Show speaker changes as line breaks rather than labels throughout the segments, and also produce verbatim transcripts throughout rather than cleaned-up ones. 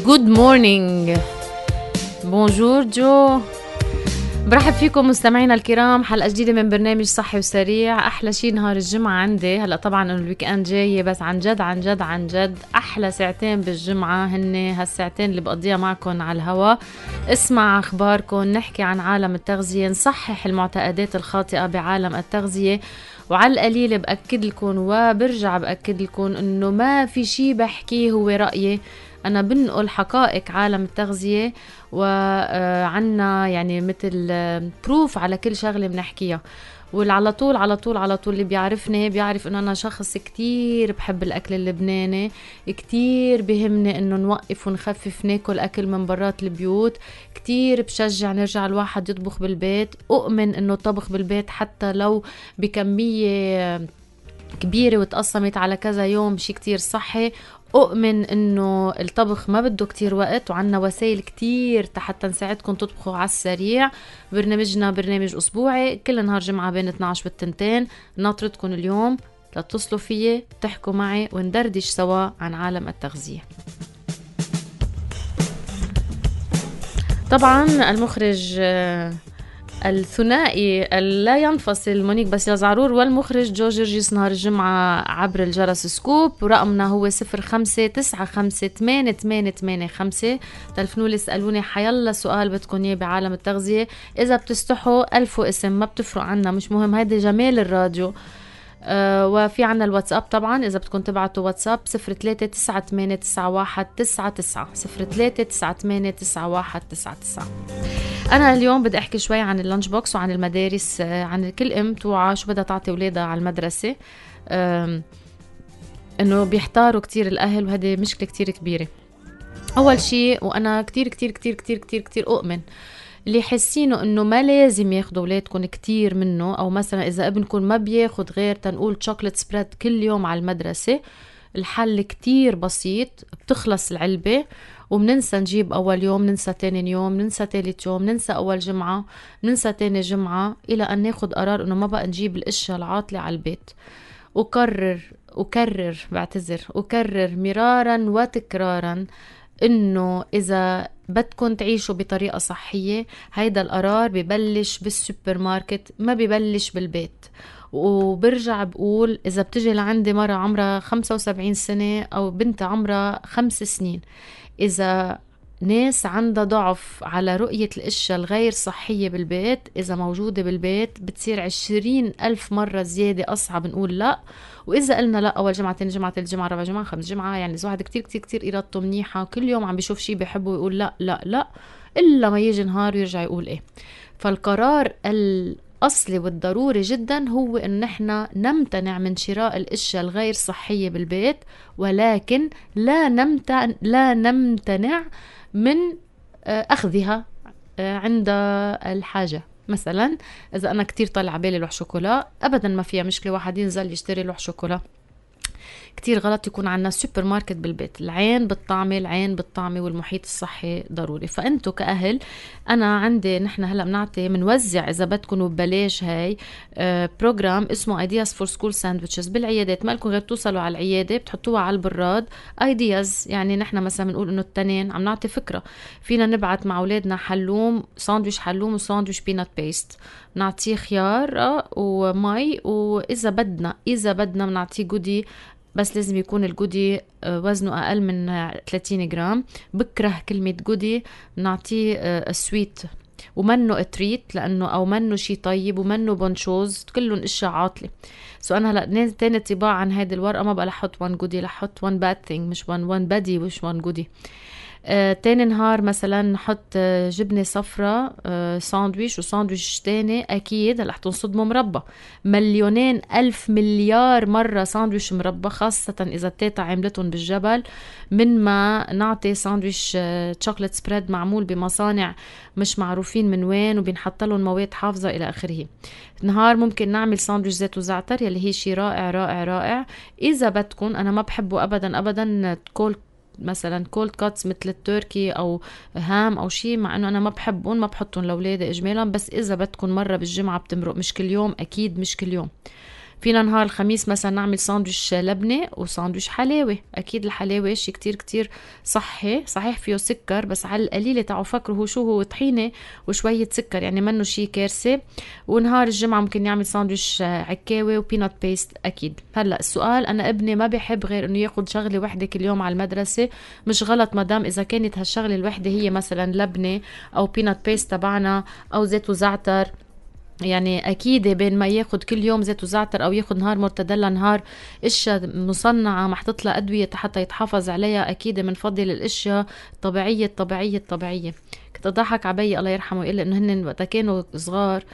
Good morning. بونجور جو. برحب فيكم مستمعينا الكرام، حلقة جديدة من برنامج صحي وسريع. أحلى شي نهار الجمعة عندي هلأ، طبعا إنه الويكند جاي، بس عن جد عن جد عن جد أحلى ساعتين بالجمعة هن هالساعتين اللي بقضيها معكم على الهواء. اسمع أخباركم، نحكي عن عالم التغذية، نصحح المعتقدات الخاطئة بعالم التغذية، وعلى القليل بأكد لكم وبرجع بأكد لكم إنه ما في شي بحكيه هو رأيي، أنا بنقل حقائق عالم التغذية وعنا يعني مثل بروف على كل شغلة بنحكيها. وعلى طول على طول على طول اللي بيعرفني بيعرف إنه أنا شخص كتير بحب الأكل اللبناني، كتير بيهمني إنه نوقف ونخفف ناكل أكل من برات البيوت، كتير بشجع نرجع الواحد يطبخ بالبيت. أؤمن إنه الطبخ بالبيت حتى لو بكمية كبيرة وتقسمت على كذا يوم شي كتير صحي. أؤمن إنه الطبخ ما بده كتير وقت، وعنا وسائل كتير حتى نساعدكم تطبخوا على السريع. برنامجنا برنامج أسبوعي كل نهار جمعة بين اثني عشر بالتنتين. ناطرتكم اليوم تتصلوا فيي تحكوا معي وندردش سوا عن عالم التغذية. طبعا المخرج الثنائي لا ينفصل مونيك باسيل زعرور والمخرج جو جرجيس نهار الجمعة عبر الجرس سكوب، ورقمنا هو صفر خمسة تسعة خمسة ثمانية ثمانية ثمانية خمسة. تلفنولي اسألوني حيلا سؤال بدكن اياه بعالم التغذية. إذا بتستحوا ألفوا اسم ما بتفرق عنا، مش مهم، هيدا جمال الراديو. Uh, وفي عنا الواتساب طبعا، إذا بدكم تبعتوا واتساب صفر ثلاثة تسعة ثمانية تسعة واحد تسعة تسعة صفر ثلاثة تسعة ثمانية تسعة واحد تسعة تسعة. أنا اليوم بدي أحكي شوي عن اللانش بوكس وعن المدارس، عن كل أم توعى شو بدها تعطي ولادها على المدرسة. إنه بيحتاروا كتير الأهل، وهذه مشكلة كتير كبيرة. أول شيء، وأنا كتير كتير كتير كتير كتير كتير أؤمن اللي حسينه انه ما لازم ياخدوا اولادكم كتير منه، او مثلا اذا ابنكم ما بياخد غير تنقول شوكولات سبريد كل يوم على المدرسة، الحل كتير بسيط. بتخلص العلبة وبننسى نجيب اول يوم، ننسى تاني يوم، ننسى تالت يوم، ننسى اول جمعة، ننسى تاني جمعة، الى ان ناخد قرار انه ما بقى نجيب الاشياء العاطلة على البيت. وكرر وكرر بعتذر وكرر مرارا وتكرارا انه اذا بدكن تعيشوا بطريقة صحية، هيدا القرار ببلش بالسوبر ماركت، ما ببلش بالبيت. وبرجع بقول، إذا بتجي لعندي مرة عمرها خمسة وسبعين سنة أو بنت عمرها خمس سنين، إذا ناس عندها ضعف على رؤية الأشياء الغير صحية بالبيت، إذا موجودة بالبيت بتصير عشرين ألف مرة زيادة أصعب نقول لا. وإذا قلنا لا أول جمعة تاني جمعة تالت جمعة رابع جمعة خمس جمعة، يعني إذا واحد كتير كتير كتير إرادته منيحة وكل يوم عم بيشوف شي بيحبه ويقول لا لا لا، إلا ما يجي نهار ويرجع يقول إيه. فالقرار الأصلي والضروري جدا هو إن نحنا نمتنع من شراء الأشياء الغير صحية بالبيت، ولكن لا نمتنع لا نمتنع من أخذها عند الحاجة. مثلا إذا أنا كتير طلع بالي لوح شوكولا، أبدا ما فيها مشكلة واحد ينزل يشتري لوح شوكولا. كتير غلط يكون عنا سوبر ماركت بالبيت. العين بالطعمة، العين بالطعمة، والمحيط الصحي ضروري. فأنتوا كأهل، أنا عندي نحن هلأ بنعطي منوزع إذا بدكم ببلاش هاي آه بروجرام اسمه Ideas for School Sandwiches بالعيادات. ما لكم غير توصلوا على العيادة بتحطوها على البراد. Ideas يعني نحن مثلا بنقول إنه التنين عم نعطي فكرة، فينا نبعت مع أولادنا حلوم، ساندويش حلوم وساندويش بينات بيست، نعطيه خيار آه ومي، وإذا بدنا إذا بدنا بنعطيه جودي، بس لازم يكون الجودي وزنه أقل من ثلاثين جرام. بكره كلمة جودي، نعطيه السويت ومنه اتريت لأنه أو منه شي طيب ومنه بونشوز، كلهم إشياء عاطلة. سو أنا هلأ تاني طباع عن هيدي الورقة، ما بقى لحط وان جودي، لحط وان باد ثينج، مش وان وان بادي وش وان جودي. آه، تاني نهار مثلا نحط آه، جبنة صفرة آه، ساندويش، وساندويش تاني أكيد هلأ حتنصدموا مربى مليونين ألف مليار مرة ساندويش مربى، خاصة إذا التيتا عملتهم بالجبل، من ما نعطي ساندويش آه، شوكولات سبريد معمول بمصانع مش معروفين من وين وبنحط لهم مواد حافظة إلى آخره. نهار ممكن نعمل ساندويش زيت وزعتر يلي هي شي رائع رائع رائع. إذا بدكن، أنا ما بحبه أبدا أبدا كول مثلا كولد كاتس مثل التركي او هام او شيء، مع انه انا ما بحبهم، ما بحطهم لاولادي اجمالا، بس اذا بدكم مره بالجمعه بتمرق، مش كل يوم اكيد، مش كل يوم. فينا نهار الخميس مثلا نعمل ساندويش لبنة وساندويش حلاوة. أكيد الحلاوة شي كتير كتير صحي، صحيح فيه سكر بس على القليلة تعوا فكروا هو شو هو طحينة وشوية سكر، يعني منه شي كارثة. ونهار الجمعة ممكن نعمل ساندويش عكاوة وبينات بيست. أكيد. هلأ السؤال، أنا ابني ما بيحب غير إنه ياخد شغلة وحدة كل يوم على المدرسة. مش غلط مدام إذا كانت هالشغلة الوحدة هي مثلا لبنة أو بينات بيست تبعنا أو زيت وزعتر. يعني أكيد بين ما ياخد كل يوم زيت وزعتر أو ياخد نهار مرتدلة نهار إشياء مصنعة محطوط لها أدوية حتى يتحافظ عليها، أكيد منفضل الإشياء الطبيعية الطبيعية الطبيعية. كنت أضحك عبي الله يرحمه يقول إنه هن وقتا كانوا صغار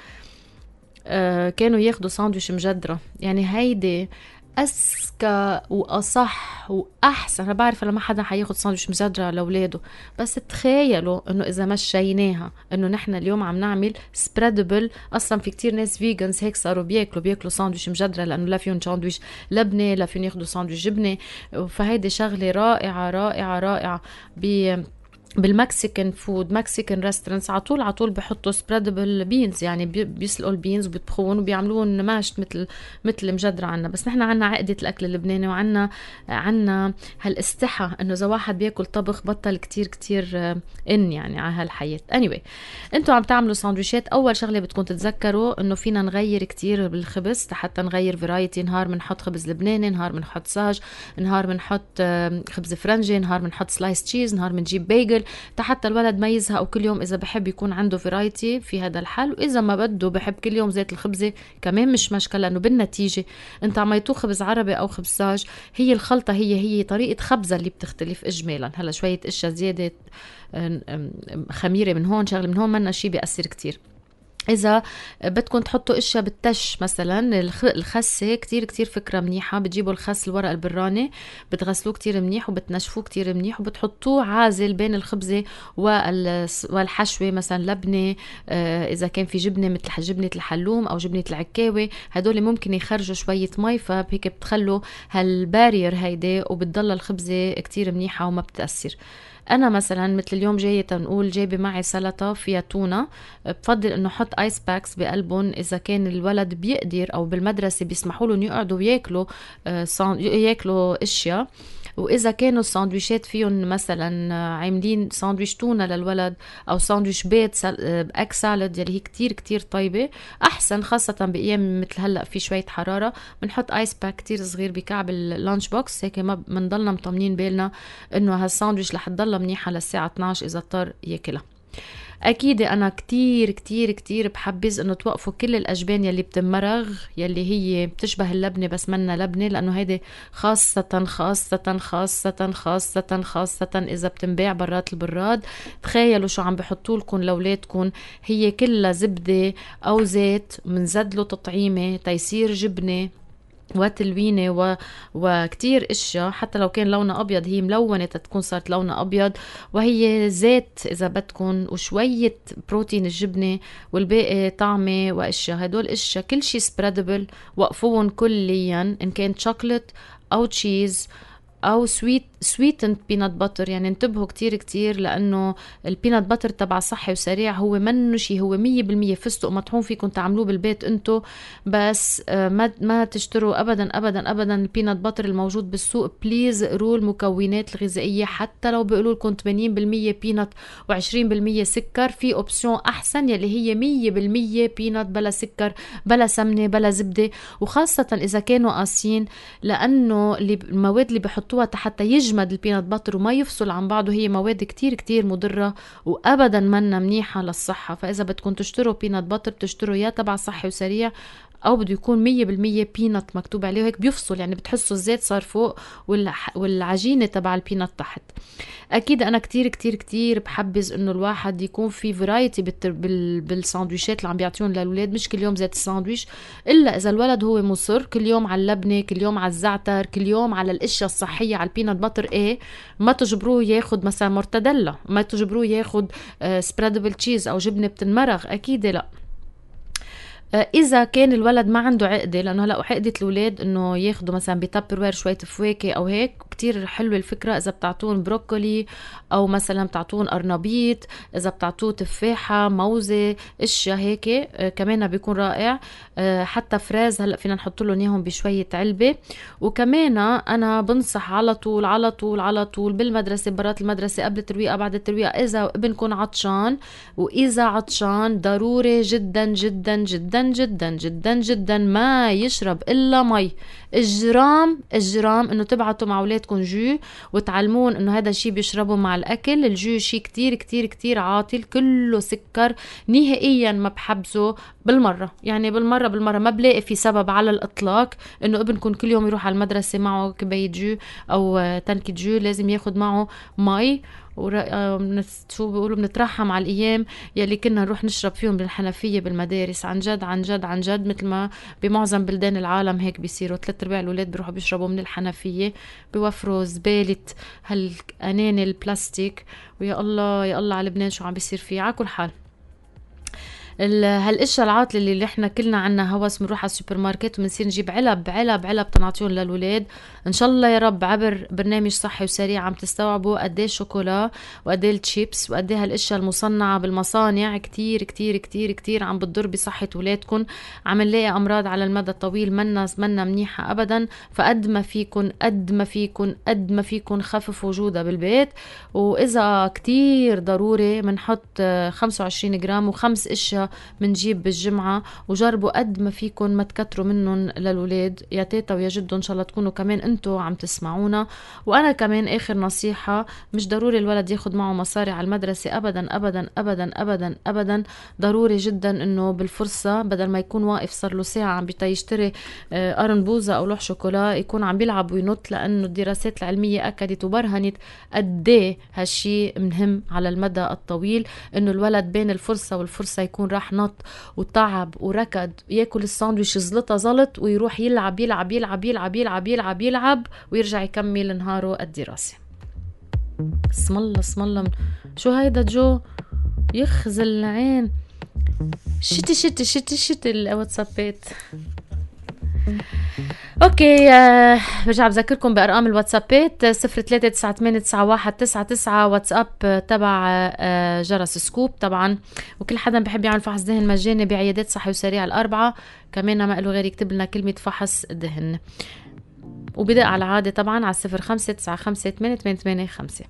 آه كانوا ياخدوا ساندويش مجدرة. يعني هيدي أذكى وأصح وأحسن. أنا بعرف لما حدا حياخد ساندويش مجدرة لأولاده، بس تخيلوا إنه إذا مشيناها إنه نحن اليوم عم نعمل سبريدبل. أصلا في كتير ناس فيجنز هيك صاروا بياكلوا بياكلوا ساندويش مجدرة لأنه لا فيهم ساندويش لبنة لا فيهم ياخدوا ساندويش جبنة. فهيدي شغلة رائعة رائعة رائعة. ب بالمكسيكان فود، مكسيكان ريستورانتس على طول على طول بحطوا سبريدبل بينز، يعني بيسلقوا البينز وبيطبخون وبيعملون ماشت مثل مثل مجدرة عنا. بس نحن عنا عقدة الأكل اللبناني وعنا عنا هالاستحى إنه إذا واحد بياكل طبخ بطل كتير كتير إن يعني على هالحياة. anyway أنتوا عم تعملوا ساندويشات، أول شغلة بدكم تتذكروا إنه فينا نغير كتير بالخبز حتى نغير فرايتي. نهار منحط خبز لبناني، نهار منحط ساج، نهار منحط خبز فرنجي، نهار منحط سلايس تشيز، نهار منجيب بيجل حتى الولد ما يزهق. وكل يوم إذا بحب يكون عنده فرايتي في هذا الحال، وإذا ما بده بحب كل يوم زيت الخبزة كمان مش مشكلة، لأنه بالنتيجة أنت عميتوه خبز عربي أو خبز ساج، هي الخلطة هي هي طريقة خبزة اللي بتختلف إجمالا. هلا شوية إشياء زيادة خميرة من هون شغل من هون منا شي بيأثر كتير. إذا بدكم تحطوا إشياء بالتش مثلا الخسة كتير كتير فكرة منيحة. بتجيبوا الخس الورق البراني بتغسلوه كتير منيح وبتنشفوه كتير منيح وبتحطوه عازل بين الخبزة والحشوة مثلا لبنة. إذا كان في جبنة مثل جبنة الحلوم أو جبنة العكاوة هدول ممكن يخرجوا شوية مي، فهيك بتخلوا هالبارير هيدي وبتضل الخبزة كتير منيحة وما بتأثر. أنا مثلا مثل اليوم جاية تنقول جايبة معي سلطة فيها تونة، بفضل إنه حط آيس باكس بقلبهم إذا كان الولد بيقدر أو بالمدرسة بيسمحوا لهم يقعدوا وياكلوا ياكلوا أشياء. وإذا كانوا الساندويشات فيهم مثلا عاملين ساندويش تونة للولد أو ساندويش بيض أك سالد يلي هي كتير كتير طيبة أحسن، خاصة بأيام مثل هلأ في شوية حرارة بنحط آيس باك كتير صغير بكعب اللانش بوكس، هيك ما بنضلنا مطمنين بالنا إنه هالساندويش رح تضلها منيحة للساعة اثناشر إذا اضطر ياكلها. أكيد أنا كتير كتير كتير بحبز إنه توقفوا كل الأجبان يلي بتمرغ يلي هي بتشبه اللبنة بس منا لبنة، لأنه هيدي خاصة خاصة خاصة خاصة خاصة إذا بتنباع برات البراد. تخيلوا شو عم بحطوا لكم لأولادكم، هي كلها زبدة أو زيت منزدلوا تطعيمة تيصير جبنة وتلوينة و... وكتير اشياء. حتى لو كان لونها ابيض هي ملونة تكون صارت لونها ابيض، وهي زيت اذا بدكن وشوية بروتين الجبنة والباقي طعمة واشياء. هدول اشياء كل شي سبريدبل وقفوهم كليا، ان كان شوكولات او تشيز او سويت سويتند بينات باتر. يعني انتبهوا كتير كتير لانه البينات باتر تبع صحي وسريع هو منه شي، هو مية بالمية فستق مطحون فيكم تعملوه بالبيت انتو، بس ما ما تشتروا ابدا ابدا ابدا البينات باتر الموجود بالسوق. بليز اقروا المكونات الغذائيه، حتى لو بيقولوا لكم ثمانين بالمية بينات وعشرين بالمية سكر، في اوبسيون احسن يلي هي مية بالمية بينات بلا سكر بلا سمنه بلا زبده. وخاصه اذا كانوا قاسيين، لانه المواد اللي بحطوها حتى يجي يجمد البينات باتر وما يفصل عن بعضه هي مواد كتير كتير مضرة وأبدا منا منيحة للصحة. فإذا بدكم تشتروا بينات باتر تشتروا يا تبع صحي وسريع أو بده يكون مية بالمية بينات مكتوب عليه، هيك بيفصل. يعني بتحسوا الزيت صار فوق والعجينة تبع البينات تحت. أكيد أنا كتير كتير كتير بحبز إنه الواحد يكون في فرايتي بالساندويشات اللي عم بيعطيون للولاد، مش كل يوم زيت الساندويش، إلا إذا الولد هو مصر كل يوم على اللبنة، كل يوم على الزعتر، كل يوم على الأشياء الصحية، على البينات باتر. إيه ما تجبروه ياخد مثلا مرتدلة، ما تجبروه ياخد سبريدبل تشيز أو جبنة بتنمرغ، أكيد لا. إذا كان الولد ما عنده عقدة، لأنه هلأ عقدة الولاد إنه ياخدوا مثلا بتابر وير شوية فواكه أو هيك كتير حلوة الفكرة إذا بتعطون بروكولي أو مثلا بتعطون أرنبيط، إذا بتعطوه تفاحة، موزة، اشياء هيك آه كمان بيكون رائع. آه حتى فراز هلأ فينا نحط لهم إياهم بشوية علبة. وكمان أنا بنصح على طول على طول على طول بالمدرسة، برات المدرسة، قبل الترويقة، بعد الترويقة، إذا ابنكم عطشان وإذا عطشان ضروري جدا جدا جدا جدا جدا جدا ما يشرب إلا مي. الجرام الجرام إنه تبعتوا مع أولادكم جو وتعلمون إنه هذا الشي بيشربوا مع الأكل. الجو شي كتير كتير كتير عاطل، كله سكر، نهائيا ما بحبسه بالمرة، يعني بالمرة بالمرة ما بلاقي في سبب على الإطلاق إنه ابنكم كل يوم يروح على المدرسة معه كباية جو أو تنكة جو، لازم ياخد معه مي. ورا... شو بيقولوا بنترحم على الأيام يلي كنا نروح نشرب فيهم بالحنفية بالمدارس. عن جد عن جد عن جد مثل ما بمعظم بلدان العالم هيك بيصيروا، ثلاث أرباع الأولاد بيروحوا بيشربوا من الحنفية، بيوفروا زبالة هالأناني البلاستيك. ويا الله يا الله على لبنان شو عم بيصير فيه. على كل حال هالاشياء العاطله اللي احنا كلنا عنا هوس بنروح على السوبر ماركت وبنصير نجيب علب علب علب تنعطيهم للولاد. ان شاء الله يا رب عبر برنامج صحي وسريع عم تستوعبوا قد ايه الشوكولا وقد ايه الشيبس وقد ايه هالاشياء المصنعه بالمصانع كتير كتير كتير كتير عم بتضر بصحه اولادكم، عم نلاقي امراض على المدى الطويل منا منا منيحه ابدا. فقد ما فيكن قد ما فيكن قد ما فيكن خففوا وجودها بالبيت. واذا كتير ضروري بنحط خمسة وعشرين جرام وخمس اشياء منجيب بالجمعة، وجربوا قد ما فيكن ما تكتروا منهم للولاد. يا تيتا ويا جدو ان شاء الله تكونوا كمان انتو عم تسمعونا. وانا كمان اخر نصيحة، مش ضروري الولد ياخد معه مصاري على المدرسة ابدا ابدا ابدا ابدا ابدا. ضروري جدا انه بالفرصة بدل ما يكون واقف صار له ساعة عم بيتا يشتري قرن بوزة او لوح شوكولا، يكون عم بيلعب وينط، لانه الدراسات العلمية اكدت وبرهنت قد ايه هالشي مهم على المدى الطويل، انه الولد بين الفرصة والفرصة يكون راح نط وتعب وركض، ياكل الساندويش زلطة زلط ويروح يلعب يلعب يلعب يلعب يلعب يلعب يلعب ويرجع يكمل نهاره الدراسي. اسم الله اسم الله، شو هيدا جو يخزل العين. شتي شتي شتي شتي الواتسابات. اوكي آه، برجع بذكركم بارقام الواتسابات صفر ثلاثة تسعة ثمانية تسعة واحد تسعة تسعة، واتساب تبع آه جرس سكوب طبعا. وكل حدا بحب يعمل فحص دهن مجاني بعيادات صحي وسريع الاربعه، كمان ما له غير يكتب لنا كلمه فحص دهن، وبدأ على عاده طبعا على صفر خمسة تسعة خمسة ثمانية ثمانية ثمانية خمسة.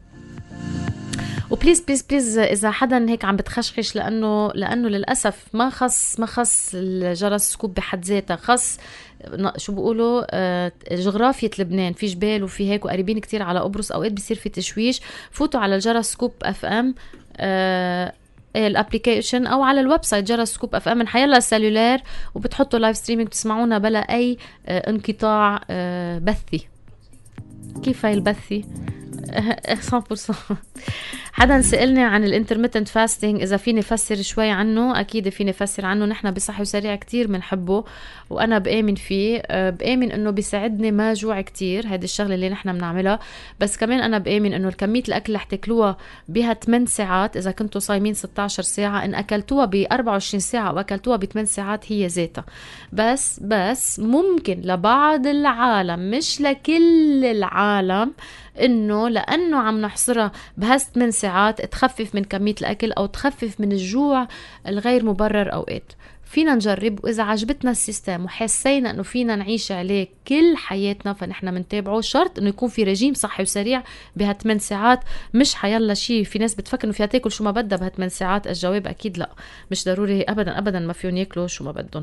وبليز بليز بليز اذا حدا هيك عم بتخشخش، لانه لانه للاسف ما خص ما خص الجرس سكوب بحد ذاتها، خص شو بيقولوا آه جغرافية لبنان، في جبال وفي هيك وقريبين كتير على قبرص، اوقات بيصير في تشويش. فوتوا على الجرس سكوب اف ام آه الابليكيشن او على الويب سايت جرس سكوب اف ام من حيلا السلولار، وبتحطوا لايف ستريمينج تسمعونا بلا اي آه انقطاع آه بثي. كيف هاي البثي؟ مية بالمية. حدا سألني عن الانترميتنت فاستنج، إذا فيني فسر شوي عنه. أكيد فيني فسر عنه. نحن بصحي وسريع كتير بنحبه وأنا بآمن فيه، بآمن إنه بيساعدني ما جوع كتير، هذه الشغلة اللي نحن بنعملها. بس كمان أنا بآمن إنه الكمية الأكل اللي حتاكلوها بها ثمانية ساعات، إذا كنتوا صايمين ستة عشر ساعة، إن أكلتوها ب أربعة وعشرين ساعة وأكلتوها ب ثمانية ساعات هي ذاتها. بس بس ممكن لبعض العالم، مش لكل العالم، انه لانه عم نحصرها بهالثمان ثمان ساعات تخفف من كمية الاكل او تخفف من الجوع الغير مبرر. اوقات فينا نجرب، واذا عجبتنا السيستم وحسينا انه فينا نعيش عليه كل حياتنا فنحن منتابعه. شرط انه يكون في رجيم صحي وسريع بهالثمان ساعات، مش حيلا شيء. في ناس بتفكر انه فيها تاكل شو ما بدها بهالثمان ساعات، الجواب اكيد لا، مش ضروري ابدا ابدا ما فيهم ياكلوا شو ما بدهم.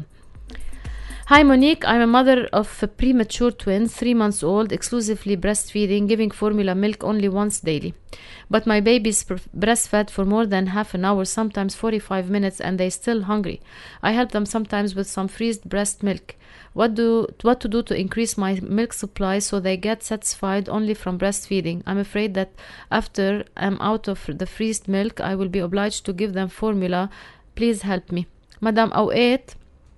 Hi Monique, I'm a mother of a premature twins, three months old, exclusively breastfeeding, giving formula milk only once daily. But my baby is breastfed for more than half an hour, sometimes forty-five minutes, and they still hungry. I help them sometimes with some freezed breast milk. What do what to do to increase my milk supply so they get satisfied only from breastfeeding? I'm afraid that after I'm out of the freezed milk, I will be obliged to give them formula. Please help me. Madam, أوقات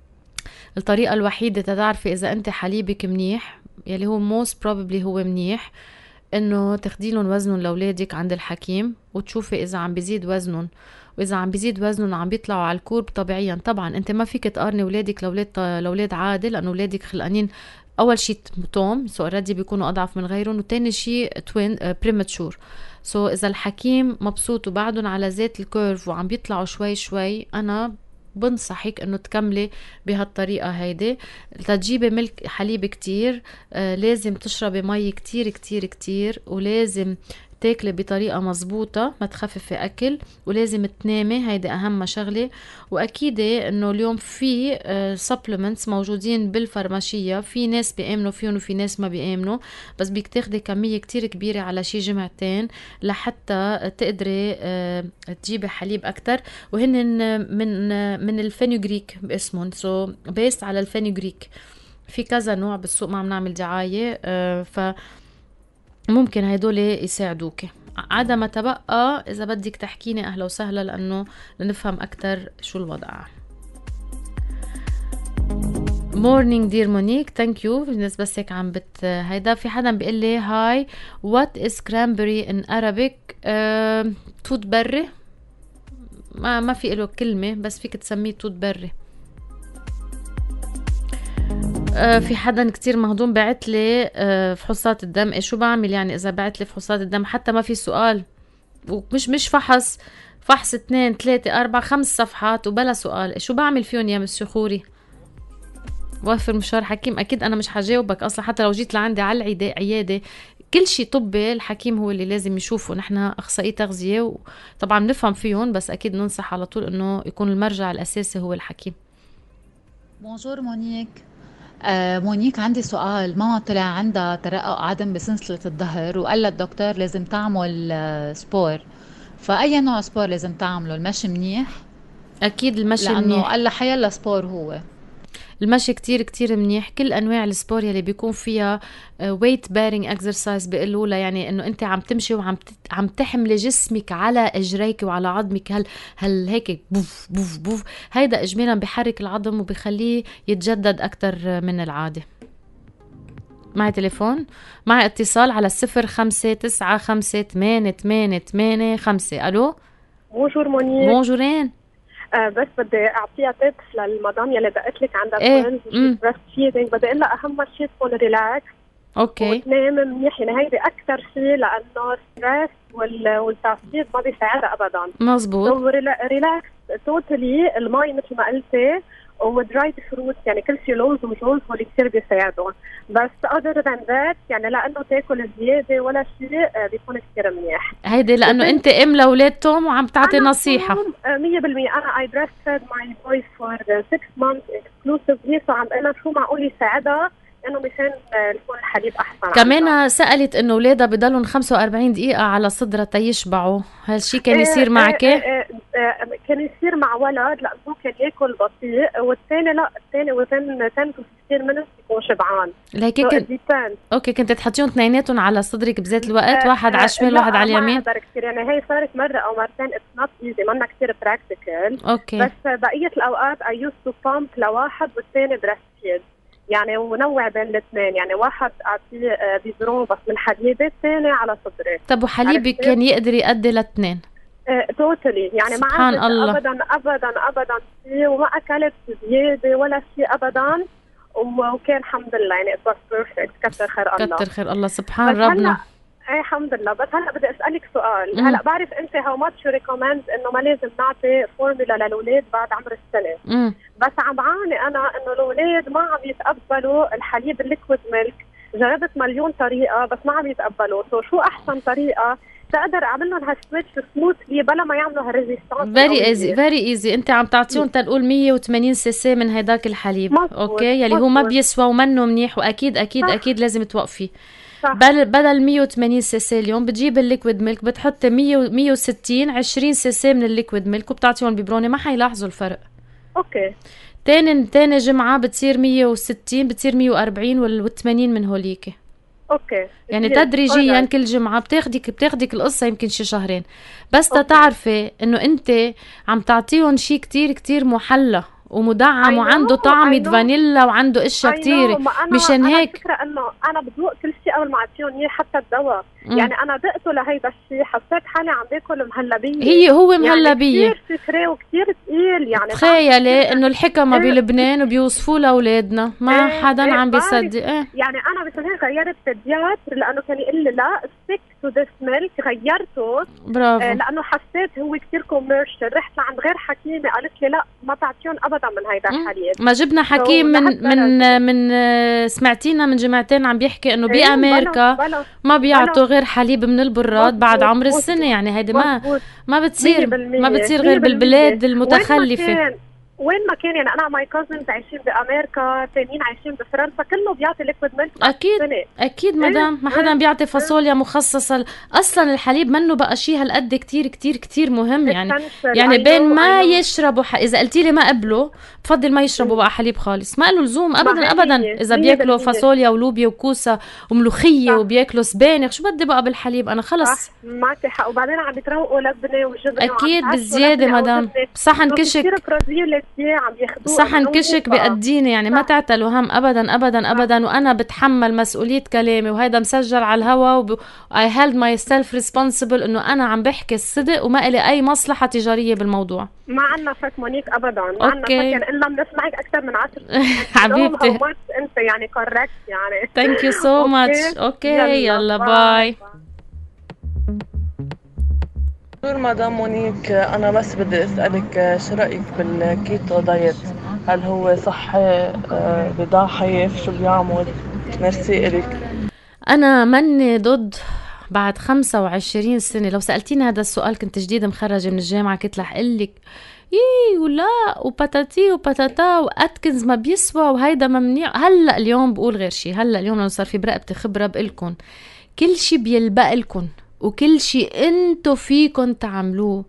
الطريقة الوحيدة تتعرفي إذا أنت حليبك منيح، يلي هو most probably هو منيح، إنه تاخديلن وزنهم لأولادك عند الحكيم وتشوفي إذا عم بيزيد وزنهم. وإذا عم بيزيد وزنهم عم بيطلعوا على الكورب طبيعيا. طبعا أنت ما فيك تقارني أولادك لأولاد لأولاد عادي، لأنه أولادك خلقانين اول شيء توم سو اوريدي بيكونوا اضعف من غيرهم، وتاني شيء توين بريماتشور. سو اذا الحكيم مبسوط وبعدهم على ذات الكيرف وعم بيطلعوا شوي شوي، انا بنصحك انه تكملي بهالطريقة هيدي. تجيبي ملك حليب كتير، آه لازم تشربي مي كتير كتير كتير، ولازم تاكلي بطريقة مزبوطة، ما تخففي أكل، ولازم تنامي، هيدا أهم شغلة. وأكيد إنه اليوم في سبلمنتس موجودين بالفارماشية، في ناس بيأمنوا فيهم وفي ناس ما بيأمنوا، بس بدك تاخدي كمية كتير كبيرة على شي جمعتين لحتى تقدري تجيبي حليب أكتر. وهن من من الفينوغريك باسمهم، سو بيست على الفينوغريك. في كذا نوع بالسوق، ما عم نعمل دعاية، ف ممكن هيدول يساعدوك. عدا ما تبقى إذا بدك تحكيني أهلا وسهلا، لأنه لنفهم أكتر شو الوضع. morning dear Monique, thank you. الناس بس هيك عم بت هيدا. في حدا بيقول لي هاي what is cranberry in Arabic؟ uh, توت بري، ما ما في له كلمة، بس فيك تسميه توت بري. آه في حدا كتير مهضوم بعتلي آه فحوصات الدم. إيه شو بعمل يعني إذا بعتلي فحوصات الدم حتى ما في سؤال، ومش مش فحص فحص اثنين ثلاثة أربعة خمس صفحات وبلا سؤال؟ إيه شو بعمل فيهم يا مسيو خوري؟ وفر مشوار حكيم. أكيد أنا مش حجاوبك أصلا، حتى لو جيت لعندي على العيادة عيادة كل شيء طبي الحكيم هو اللي لازم يشوفه. نحن أخصائي تغذية وطبعا نفهم فيهم، بس أكيد ننصح على طول إنه يكون المرجع الأساسي هو الحكيم.
بونجور مونيك. آه مونيك، عندي سؤال. ماما طلع عندها ترقق عدم بسلسلة الظهر، وقال لها الدكتور لازم تعمل آه سبور، فأي نوع سبور لازم تعمله؟ المشي منيح؟
أكيد المشي
لأنه
منيح،
قال لها حيلا سبور هو.
المشي كتير كتير منيح. كل أنواع السبور يلي بيكون فيها weight bearing exercise بيقولوا لها، يعني إنه أنت عم تمشي وعم عم تحملي جسمك على إجريك وعلى عظمك، هل هل هيك بوف بوف بوف، هيدا إجمالا بحرك العظم وبيخليه يتجدد أكتر من العادة. معي تليفون، معي اتصال على الصفر خمسة تسعة خمسة ثمانية ثمانية ثمانية خمسة. ألو
بونجور مونيك.
بونجورين.
آه بس بدي اعطيها تيبس للمدام يلي دقت لك عندها
ايه
بريست فيدنج. بدي اقول لها اهم شيء تكون ريلاكس،
اوكي،
وتنام منيح. يعني هيدي اكثر شيء، لانه الستريس وال... والتعصيب ما بيساعدها ابدا.
مزبوط.
سو ريلاكس توتالي. المي مثل ما قلتي، ودرايد فروت، يعني كل شيء لوز وجوز هو اللي كثير بيساعدوا. بس other than that يعني لانه تاكل زياده ولا شيء بيكون كثير منيح.
هيدي لانه انت ام لاولاد توم وعم تعطي نصيحه.
مية بالمية انا I breastfed my boys for six months exclusively، فعم قلنا شو معقول يساعدها انه مشان يكون الحليب احسن.
كمان عندها. سالت انه اولادها بضلهم خمسة وأربعين دقيقه على صدرها تيشبعوا، هالشيء كان يصير معك؟
كان يصير مع ولد لانه كان ياكل بطيء، والثاني لا، الثاني وزن عشرة to fifteen minutes يكون شبعان.
لكن so كنت... اوكي كنت تحطيهم اثنيناتهم على صدرك بذات الوقت؟ أه واحد على الشمال واحد على اليمين؟
لا كثير، يعني هي صارت مره او مرتين، اتس نوت ايزي، منا كثير براكتيكال.
اوكي.
بس بقيه الاوقات اي يوز تو بامب لواحد والثاني بريست فيد، يعني ونوع بين الاثنين، يعني واحد اعطيه بيزرون بس من حليبه، الثاني على صدري.
طب وحليبك كان يقدر يؤدي لاثنين؟
توتالي، يعني ما
سبحان الله.
ابدا ابدا ابدا شيء، وما اكلت زياده ولا شيء ابدا، وكان الحمد لله يعني ات واز بيرفكت. كثر خير الله،
كثر خير الله، سبحان ربنا.
ايه الحمد لله. بس هلا بدي اسالك سؤال. هلا بعرف انت هاو ماتش يو ريكومند انه ما لازم نعطي فورمولا للاولاد بعد عمر السنه،
مم.
بس عم بعاني انا انه الاولاد ما عم يتقبلوا الحليب الليكويد ميلك. جربت مليون طريقه بس ما عم يتقبلوا. سو شو احسن طريقه تقدر اعمل لهم هالسويتش سموثلي بلا ما يعملوا هالريزيستانس؟
فيري ايزي فيري ايزي. انت عم تعطيهم تنقول مية وثمانين سي سي من هيداك الحليب،
مزبوط.
اوكي، يلي هو ما بيسوى ومنه منيح، واكيد اكيد صح. اكيد لازم توقفي.
صح.
بدل مية وثمانين سي سي اليوم بتجيب الليكويد ميلك، بتحطي مية وستين عشرين سي سي من الليكويد ميلك وبتعطيهم ببروني، ما حيلاحظوا الفرق.
اوكي.
تاني تاني جمعه بتصير مية وستين، بتصير مية وأربعين والثمانين من هوليك.
اوكي.
يعني تدريجيا كل جمعه بتاخدك بتاخدك القصه يمكن شي شهرين، بس تتعرفي انه انت عم تعطيهم شيء كتير كتير محلى ومدعم وعنده طعمة فانيلا وعنده اشياء كتير. مشان هيك
الفكرة انه انا بدوق كل شيء قبل ما اعطيهم اياه، حتى الدواء. يعني انا دقته لهيدا الشيء، حسيت حالي عم باكل مهلبية.
هي هو مهلبية
يعني كتير سكري وكتير تقيل. يعني
تخيلي انه الحكمة بلبنان وبيوصفوا لاولادنا ما
إيه
حدا
إيه
عم بيصدق. إيه؟
يعني انا بس هيك غيرت بيدياتر لانه كان يقول لي لا ستيك تو ذس ميلك، غيرته.
برافو.
آه لانه حسيت هو كتير كوميرشال. رحت لعند غير حكيمه قالت لي لا ما تعطيهم ابدا من هيدا الحليب.
ما جبنا حكيم من من من سمعتينا من جماعتين عم بيحكي انه إيه بامريكا بلا بلا ما بيعطوا غير حليب من البراد بعد عمر السنه. يعني هيدي ما ما بتصير ما بتصير غير بالبلاد المتخلفه.
وين ما كان. يعني انا ماي كازنز عايشين بامريكا، ثانيين عايشين بفرنسا، كله بيعطي ليكويد ميلك.
اكيد
سنة.
اكيد مدام إيه؟ ما حدا بيعطي فاصوليا مخصصه. اصلا الحليب منه بقى شيء هالقد كتير كتير كتير مهم. يعني يعني بين ما يشربوا ح... اذا قلتي لي ما قبله بفضل ما يشربوا بقى حليب خالص، ما له لزوم ابدا ابدا. اذا بياكلوا فاصوليا ولوبيا وكوسه وملوخيه وبياكلوا سبانخ شو بدي بقى بالحليب انا خلص.
معك حق. وبعدين عم يتروقوا لبنه وجبنه
اكيد بزياده مدام. صحن كشك صحن كشك بيقديني. يعني ما تعتلوا هم ابدا ابدا ابدا. وانا بتحمل مسؤوليه كلامي وهيدا مسجل على الهوا وب... I held myself responsible انه انا عم بحكي الصدق وما إلي اي مصلحه تجاريه بالموضوع.
ما عنا شك مونيك ابدا. ما عنا شك. يعني الا بنسمعك اكثر من عشر
حبيبتي.
انت يعني كوركت يعني.
ثانك يو سو ماتش. اوكي يلا باي.
دكتور مدام مونيك، أنا بس بدي أسألك شو رأيك بالكيتو دايت؟ هل هو صحي بضاحيف شو بيعمل؟ ميرسي إلك.
أنا مني ضد. بعد خمسة وعشرين سنة لو سألتيني هذا السؤال كنت جديد مخرجة من الجامعة كنت رح أقلك يي ولا وباتاتي وباتاتا وأتكنز ما بيسوى وهيدا ممنوع. هلأ اليوم بقول غير شي. هلأ اليوم لو صار في برقبتي خبرة بقلكن كل شي بيلبق لكن وكل شي انتو فيكن تعملوه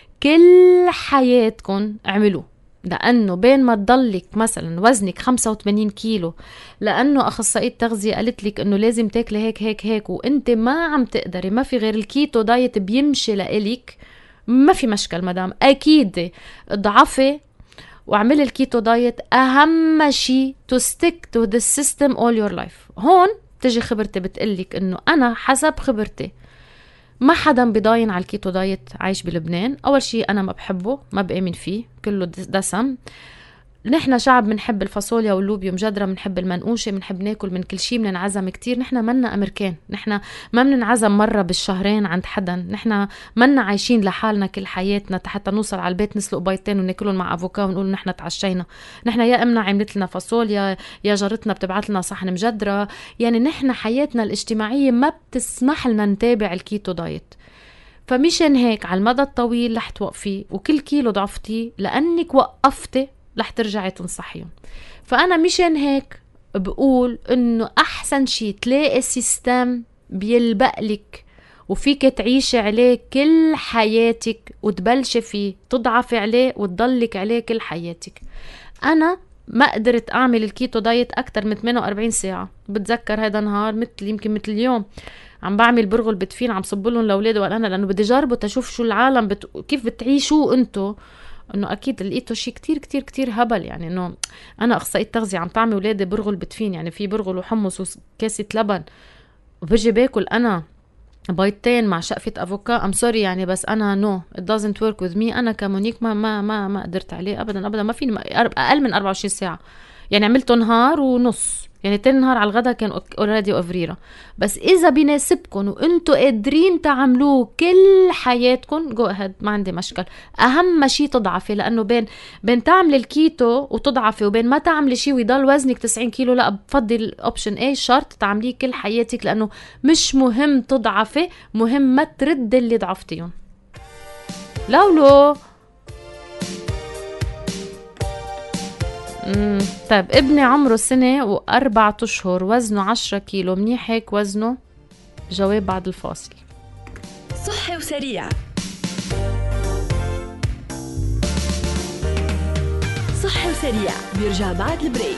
كل حياتكن اعملوه. لأنه بين ما تضلك مثلا وزنك خمسة وثمانين كيلو لأنه أخصائية تغذية قالت لك أنه لازم تاكلي هيك هيك هيك وانت ما عم تقدري، ما في غير الكيتو دايت بيمشي لإلك، ما في مشكل مدام. أكيد ضعفي واعملي الكيتو دايت. أهم شي to stick to the system all your life. هون تجي خبرتي بتقلك أنه أنا حسب خبرتي ما حدا بيضاين على الكيتو دايت عايش بلبنان. اول شيء انا ما بحبه، ما بآمن فيه، كله دسم. نحن شعب بنحب الفاصوليا واللوبيا مجدرة، بنحب المنقوشه، بنحب ناكل من كل شيء، بننعزم كتير. نحن منا امريكان، نحن ما بننعزم مره بالشهرين عند حدا. نحن منا عايشين لحالنا كل حياتنا حتى نوصل على البيت نسلق بيضتين وناكلهم مع افوكا ونقول نحن تعشينا. نحن يا امنا عملت لنا فاصوليا يا جارتنا بتبعت لنا صحن مجدرة. يعني نحن حياتنا الاجتماعيه ما بتسمح لنا نتابع الكيتو دايت. فمشان هيك على المدى الطويل رح توقفي وكل كيلو ضعفتي لانك وقفتي رح ترجعي تنصحيهم. فأنا مشان هيك بقول إنه أحسن شي تلاقي سيستم بيلبقلك وفيك تعيشي عليه كل حياتك وتبلشي فيه، تضعفي عليه وتضلك عليه كل حياتك. أنا ما قدرت أعمل الكيتو دايت أكتر من ثمانية وأربعين ساعة. بتذكر هيدا نهار مثل يمكن مثل اليوم عم بعمل برغل بدفين عم صبلهم لأولادي وأنا لأنه بدي جربه تشوف شو العالم بت... كيف بتعيشوا أنتو. انه اكيد لقيته شيء كتير كتير كتير هبل. يعني انه انا اخصائيه تغذيه عم طعمي ولادي برغل بدفين، يعني في برغل وحمص وكاسه لبن وبرجي باكل انا بيضتين مع شقفه افوكا. ام سوري يعني بس انا نو no, it doesn't work with me. انا كمونيك ما ما ما ما قدرت عليه ابدا ابدا. ما فيني اقل من أربعة وعشرين ساعه. يعني عملته نهار ونص، يعني تاني نهار على الغدا كان اوريدي اوفريرا. بس اذا بيناسبكم وانتوا قادرين تعملوه كل حياتكم جو اهد، ما عندي مشكل. اهم شيء تضعفي، لانه بين بين تعملي الكيتو وتضعفي وبين ما تعملي شيء ويضل وزنك تسعين كيلو، لا بفضل اوبشن اي شرط تعمليه كل حياتك، لانه مش مهم تضعفي، مهم ما ترد اللي ضعفتيهم. لولو امم طيب ابني عمره سنة وأربعة أشهر وزنه عشرة كيلو، منيح هيك وزنه؟ جواب بعد الفاصل.
صحي وسريع. صحي وسريع بيرجع بعد البريك.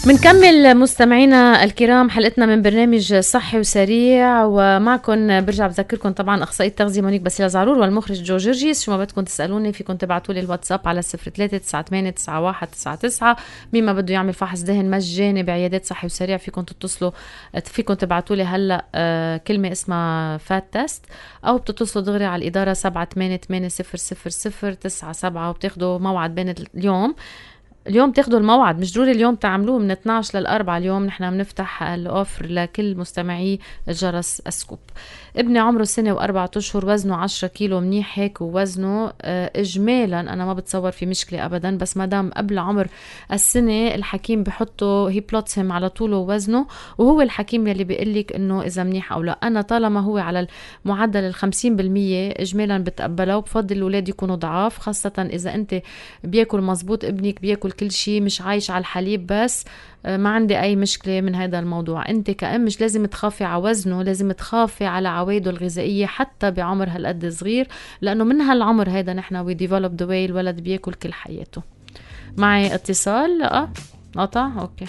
منكمل مستمعينا الكرام حلقتنا من برنامج صحي وسريع، ومعكم برجع بذكركم طبعا اخصائيه التغذيه مونيك باسيلا زعرور والمخرج جو جرجيس. شو ما بدكم تسالوني فيكم تبعتوا لي الواتساب على صفر ثلاثة تسعة ثمانية تسعة واحد تسعة تسعة. مين ما بده يعمل فحص دهن مجاني بعيادات صحي وسريع فيكم تتصلوا، فيكم تبعتوا لي هلا آه كلمه اسمها فات تيست، او بتتصلوا دغري على الاداره سبعة ثمانية ثمانية صفر صفر صفر تسعة سبعة وبتاخذوا موعد بين اليوم. اليوم تاخدوا الموعد، مش ضروري اليوم تعملوه، من اثناشر للأربعة اليوم نحن بنفتح الأوفر لكل مستمعي جرس سكوب. ابني عمره سنة وأربعة أشهر، وزنه عشرة كيلو، منيح هيك ووزنه إجمالا أنا ما بتصور في مشكلة أبدا، بس ما دام قبل عمر السنة الحكيم بحطه هي بلوتسهم على طوله ووزنه، وهو الحكيم يلي بيقلك إنه إذا منيح أو لا. أنا طالما هو على المعدل الخمسين بالمية إجمالا بتقبله، وبفضل الأولاد يكونوا ضعاف، خاصة إذا أنت بياكل مزبوط، ابنك بياكل كل شيء، مش عايش على الحليب بس، ما عندي أي مشكلة من هذا الموضوع. أنت كأم مش لازم تخافي على وزنه، لازم تخافي على عوايده الغذائية حتى بعمر هالقد صغير، لأنه من هالعمر هيدا نحن we develop the way الولد بياكل كل حياته. معي اتصال؟ لا قطع. أوكي.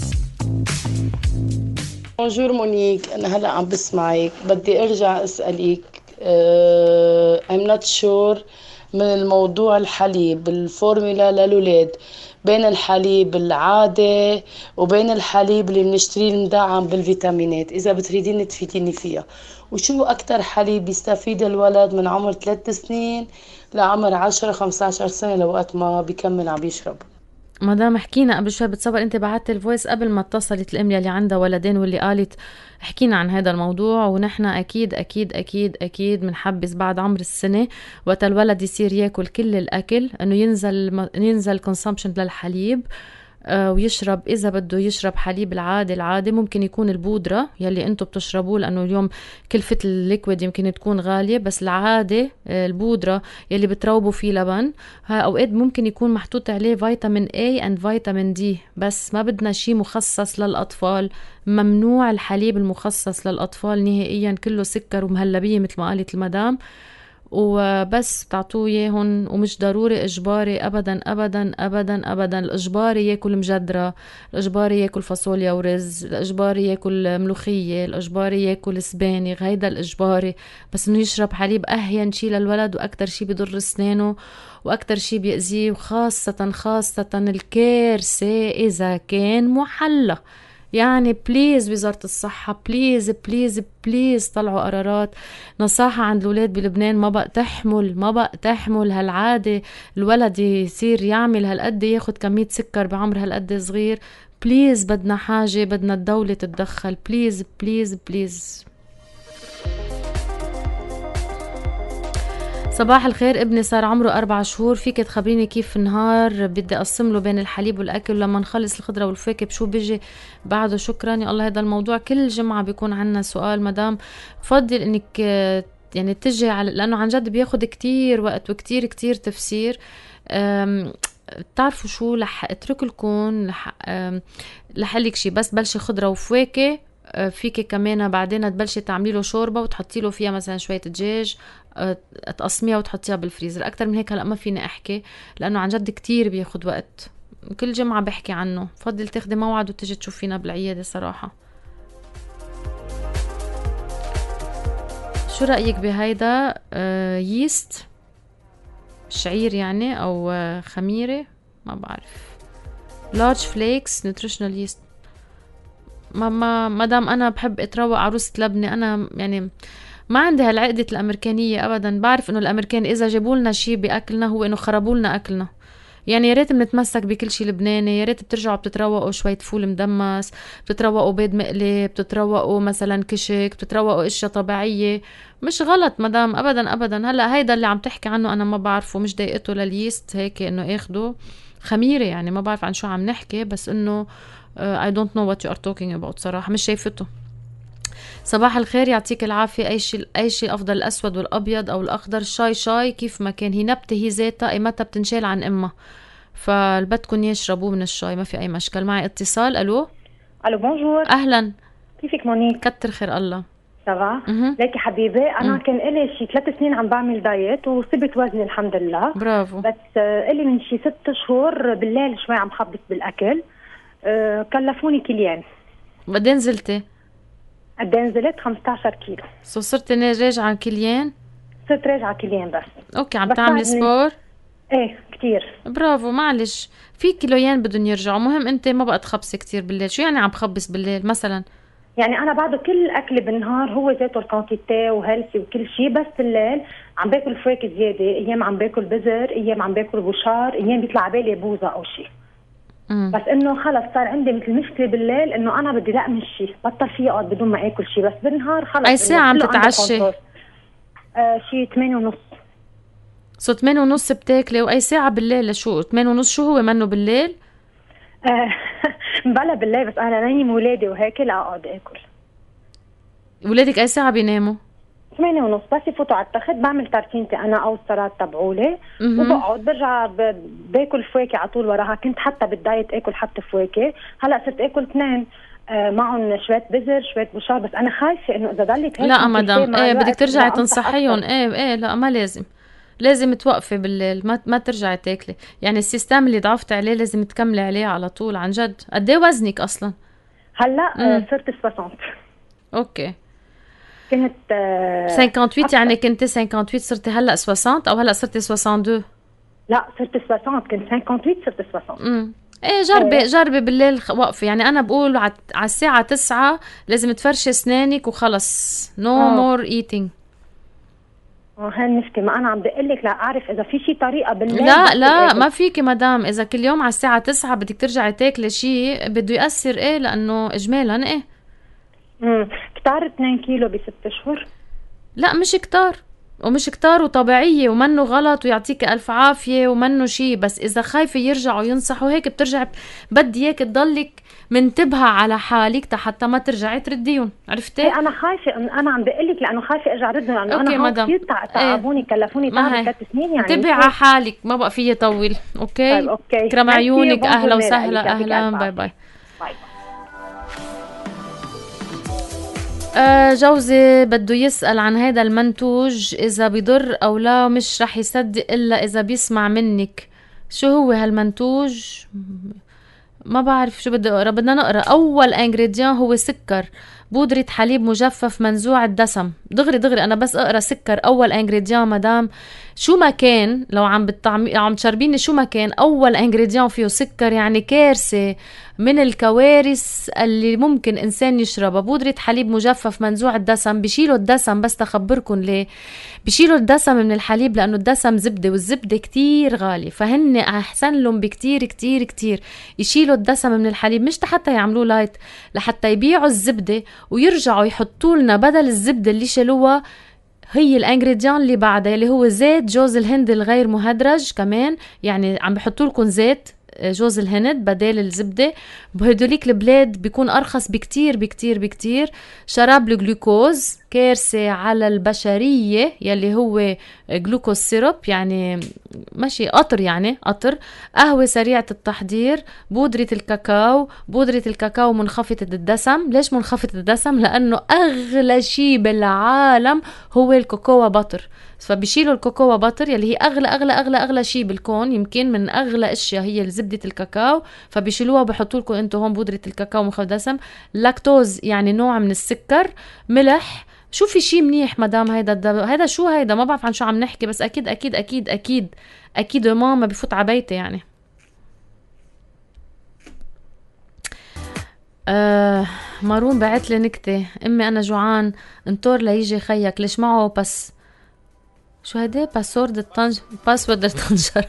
بونجور مونيك، أنا هلأ عم بسمعك، بدي أرجع أسألك أه... I'm not sure من الموضوع الحليب، الفورمولا للولاد، بين الحليب العادي وبين الحليب اللي بنشتريه المدعم بالفيتامينات، إذا بتريدين تفيديني فيها. وشو أكتر حليب يستفيد الولد من عمر ثلاث سنين لعمر عشرة خمسة عشر سنة لوقت ما بيكمل عم يشرب؟
مدام حكينا قبل شوي، بتصور انت بعتت الفويس قبل ما اتصلت الام اللي عندها ولدين واللي قالت حكينا عن هذا الموضوع، ونحن اكيد اكيد اكيد اكيد بنحبس بعد عمر السنه وقت الولد يصير ياكل كل الاكل انه ينزل ينزل كونسامشن للحليب، ويشرب إذا بده يشرب حليب العادي العادي، ممكن يكون البودرة يلي أنتم بتشربوه، لأنه اليوم كلفة الليكويد يمكن تكون غالية، بس العادي البودرة يلي بتروبوا فيه لبن، ها أوقات ممكن يكون محطوط عليه فيتامين A and فيتامين D، بس ما بدنا شي مخصص للأطفال. ممنوع الحليب المخصص للأطفال نهائيا، كله سكر ومهلبية مثل ما قالت المدام، وبس تعطوه اياهم، ومش ضروري اجباري ابدا ابدا ابدا ابدا. الاجباري ياكل مجدره، الاجباري ياكل فاصوليا ورز، الاجباري ياكل ملوخيه، الاجباري ياكل سبانغ، هيدا الاجباري. بس انه يشرب حليب اهين شي للولد، واكتر شي بضر اسنانه، واكتر شي بيأذيه، وخاصه خاصه الكارثه اذا كان محلى. يعني بليز وزارة الصحة، بليز بليز بليز طلعوا قرارات. نصاحة عند الولاد بلبنان، ما بقى تحمل ما بقى تحمل هالعادة الولد يصير يعمل هالقد، ياخد كمية سكر بعمر هالقد صغير. بليز بدنا حاجة، بدنا الدولة تتدخل، بليز بليز بليز. صباح الخير، ابني صار عمره أربع شهور، فيك تخبريني كيف النهار بدي أقسم له بين الحليب والأكل، لما نخلص الخضرة والفواكه بشو بيجي بعده؟ شكرا يا الله. هذا الموضوع كل جمعة بيكون عنا سؤال مدام، بفضل إنك يعني تجي على، لأنه عن جد بياخد كتير وقت وكتير كتير تفسير. تعرفوا شو، لح اترك لكم لحلك شي، بس بلشي خضرة وفواكه، فيك كمان بعدين تبلشي تعملي له شوربة وتحطي له فيها مثلا شوية دجاج، تقسميها وتحطيها بالفريزر. أكتر من هيك هلأ ما فيني أحكي، لأنه عن جد كتير بياخد وقت، كل جمعة بحكي عنه. فضل تاخدي موعد وتجي تشوفينا بالعيادة صراحة. شو رأيك بهيدا؟ آه ييست شعير يعني، أو آه خميرة، ما بعرف. large flakes nutritional yeast. ما ما مادام أنا بحب أتروق عروسة لبنة، أنا يعني ما عندي هالعقدة الأمريكانية أبدا. بعرف إنه الأمريكان إذا جابوا لنا شيء بأكلنا هو إنه خربوا لنا أكلنا. يعني يا ريت بنتمسك بكل شيء لبناني، يا ريت بترجعوا بتتروقوا شوية فول مدمس، بتتروقوا بيض مقلي، بتتروقوا مثلا كشك، بتتروقوا اشياء طبيعية. مش غلط مدام أبدا أبدا. هلا هيدا اللي عم تحكي عنه أنا ما بعرفه، مش ضايقته لليست هيك إنه اخده خميرة، يعني ما بعرف عن شو عم نحكي، بس إنه uh, I don't know what you are talking about صراحة، مش شايفته. صباح الخير، يعطيك العافية. أي شيء أي شيء أفضل، الأسود والأبيض أو الأخضر؟ الشاي شاي كيف ما كان، هي نبتة هي ذاتها، أي متى بتنشال عن إمها، فالبدكن يشربوه من الشاي، ما في أي مشكل. معي اتصال. ألو
ألو بونجور.
أهلا،
كيفك مونيك؟
كتر خير الله.
سافا ليكي حبيبي، أنا مم. كان إلي شي ثلاث سنين عم بعمل دايت وصبت وزني الحمد لله.
برافو.
بس إلي من شي ست شهور بالليل شوي عم خبص بالأكل، أه كلفوني كليان.
بعدين نزلتي؟
قد نزلت خمسة عشر كيلو.
سو صرت راجعه كليان؟
صرت راجعه كليان بس.
اوكي. عم تعملي سبور؟
ايه كتير.
برافو. معلش في كيلوين بدهم يرجعوا. مهم انت ما بقى تخبصي كتير بالليل. شو يعني عم بخبص بالليل مثلا؟
يعني انا بعده كل اكلي بالنهار هو ذاته الكونتيتي وهيلثي وكل شيء، بس بالليل عم باكل فواكه زياده، ايام عم باكل بزر، ايام عم باكل بشار، ايام بيطلع على بالي بوظه او شيء. بس انه خلص صار عندي مثل مشكله بالليل انه انا بدي لا مش شيء، بطل في اقعد بدون ما اكل شيء، بس بالنهار خلص.
اي ساعه عم تتعشي؟
آه شيء ثمانية ونص.
سو ثمانية ونص بتاكلي، واي ساعه بالليل لشو؟ ثمانية ونص شو هو منه بالليل؟
آه بلا بالليل، بس انا نايم ولادي وهيك لا اقعد اكل.
ولادك اي ساعه بيناموا؟
ثمانية ونص بس يفوتوا على التخت، بعمل ترتينتي انا او السرات تبعولي وبقعد برجع ب... باكل فواكه على طول وراها. كنت حتى بالدايت اكل حتى فواكه، هلا صرت اكل اثنين آه معهم شويه بزر شويه بشار، بس انا خايفه انه اذا ضلت هيك
لا مدام ايه بدك ترجعي تنصحيهم. ايه ايه لا ما لازم، لازم توقفي بالليل، ما ما ترجعي تاكلي. يعني السيستم اللي ضعفتي عليه لازم تكملي عليه على طول. عن جد. قد ايه وزنك اصلا
هلا؟ آه صرت ستين.
اوكي.
كنت آه
ثمانية وخمسين يعني كنت ثمانية وخمسين صرتي هلا ستين او هلا صرتي اثنين وستين؟
لا صرت ستين، كنت ثمانية وخمسين صرت ستين.
امم ايه جربي إيه. جربي بالليل وقفي. يعني انا بقول على الساعه تسعة لازم تفرشي اسنانك وخلص. نو مور ايتينج.
اه هاي المشكله، ما انا عم بقول لك لا اعرف اذا في شيء طريقه بالليل.
لا لا ما فيكي مدام، اذا كل يوم على الساعه تسعة بدك ترجعي تاكلي شيء بده ياثر. ايه لانه اجمالا ايه
امم كتار اثنين كيلو بست اشهر.
لا مش كتار، ومش كتار وطبيعيه ومنه غلط ويعطيك الف عافيه ومنه شيء. بس اذا خايفه يرجعوا ينصحوا هيك بترجع بدي اياك تضلك منتبهه على حالك حتى ما ترجعي ترديهم. عرفتي؟
ايه انا خايفه، انا عم بقول لك لانه خايفه ارجع ردهم، لانه انا هون كثير تعبوني ايه. كلفوني تعب ثلاث سنين. يعني
انتبهي على حالك، ما بقى فيي طول. اوكي
طيب اوكي.
كرم عيونك. اهلا وسهلا. اهلا باي باي. آه جوزي بده يسأل عن هذا المنتوج إذا بيضر أو لا، مش رح يصدق إلا إذا بيسمع منك. شو هو هالمنتوج؟ ما بعرف شو بدي أقرأ. بدنا نقرأ. أول انجريديان هو سكر، بودرة حليب مجفف منزوع الدسم. دغري دغري أنا بس أقرأ سكر أول انجريديان مدام. شو ما كان لو عم بتطعمي عم تشربيني شو ما كان أول انجريديان فيه سكر يعني كارثة من الكوارث اللي ممكن إنسان يشربها. بودرة حليب مجفف منزوع الدسم. بيشيلوا الدسم، بس تخبركن ليه بيشيلوا الدسم من الحليب؟ لأنه الدسم زبدة والزبدة كتير غالي، فهن أحسن لهم بكتير كتير كتير يشيلوا الدسم من الحليب، مش حتى يعملوه لايت، لحتى يبيعوا الزبدة ويرجعوا يحطوا لنا بدل الزبدة اللي شالوها هي الانجريديان اللي بعدها اللي هو زيت جوز الهند الغير مهدرج. كمان يعني عم بحطوا لكم زيت جوز الهند بدال الزبدة. بهدوليك البلاد بيكون أرخص بكتير بكتير بكتير. شراب الجلوكوز كارثة على البشرية يلي هو جلوكوز سيروب، يعني ماشي قطر، يعني قطر. قهوة سريعة التحضير. بودرة الكاكاو. بودرة الكاكاو منخفضة الدسم. ليش منخفضة الدسم؟ لأنه أغلى شيء بالعالم هو الكوكوا بطر، فبيشيلوا الكوكوا بطر يلي هي أغلى أغلى أغلى أغلى شيء بالكون. يمكن من أغلى أشياء هي زبدة الكاكاو، فبيشيلوها وبيحطوا لكم أنتوا هون بودرة الكاكاو منخفض دسم. لاكتوز يعني نوع من السكر. ملح. شو في شيء منيح مدام؟ هيدا هيدا شو هيدا؟ ما بعرف عن شو عم نحكي، بس أكيد أكيد أكيد أكيد أكيد ماما بفوت عبيتي يعني. آه مارون بعت لي نكتة. أمي أنا جوعان، انطر ليجي خيك. ليش معه بس شو هيدا؟ باسورد الطنج باسورد الطنجرة.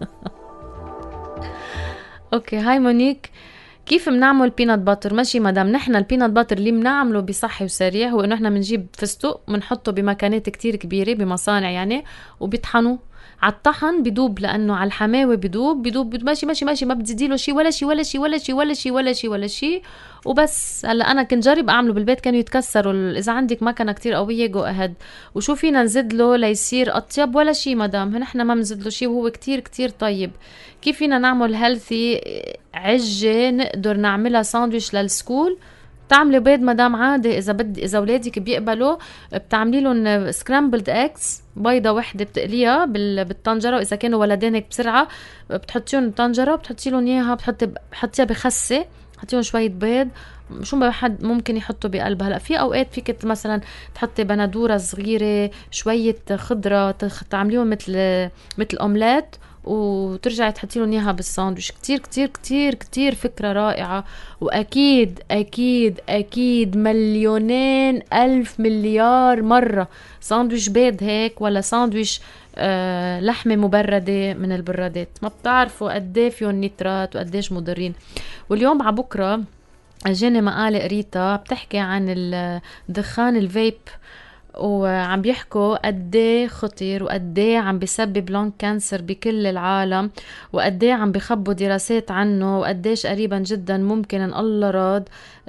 اوكي. هاي مونيك، كيف بنعمل بينات باتر؟ ماشي مدام، نحن البينات باتر اللي بنعمله بصحي وسريع هو انه احنا بنجيب فستق بنحطه بمكانات كتير كبيره بمصانع يعني، وبيطحنوا على الطحن بدوب، لانه على الحماوه بدوب بدوب, بدوب. ماشي ماشي ماشي ما بتزيدي له شيء ولا شيء ولا شيء ولا شيء ولا شيء ولا شيء ولا شيء وبس. هلا انا كنت جرب اعمله بالبيت كانوا يتكسروا. اذا عندك مكنه كتير قويه جو اهد. وشو فينا نزيد له ليصير اطيب؟ ولا شيء مدام، نحن ما بنزيد له شيء وهو كتير كتير طيب. كيف فينا نعمل هيلثي عجه نقدر نعملها ساندويش للسكول؟ بتعملي بيض مدام عادي، اذا بدي اذا اولادك بيقبلوا بتعملي لهم سكرامبلد اكس، بيضه وحده بتقليها بالطنجره، واذا كانوا ولدينك بسرعه بتحطيهم بالطنجره وبتحطي لهم اياها، بتحطي بحطيها بخسه حطيهم شويه بيض، شو ما حد ممكن يحطه بقلبها. هلا في اوقات فيك مثلا تحطي بندوره صغيره، شويه خضره، تعمليهم مثل مثل اومليت وترجعي تحطي لهم اياها بالساندويش. كتير كتير كتير كتير فكره رائعه. واكيد اكيد اكيد مليونين الف مليار مره ساندويش بيض هيك ولا ساندويش آه لحمه مبرده من البرادات، ما بتعرفوا قد ايه فيهم نيترات وقديش مضرين. واليوم على بكره اجاني مقاله قريتها بتحكي عن الدخان الفيب، وعم بيحكوا قديه خطير وقديه عم بيسبب لون كانسر بكل العالم، وقديه عم بيخبوا دراسات عنه، وقديش قريبا جدا ممكن ان الله راد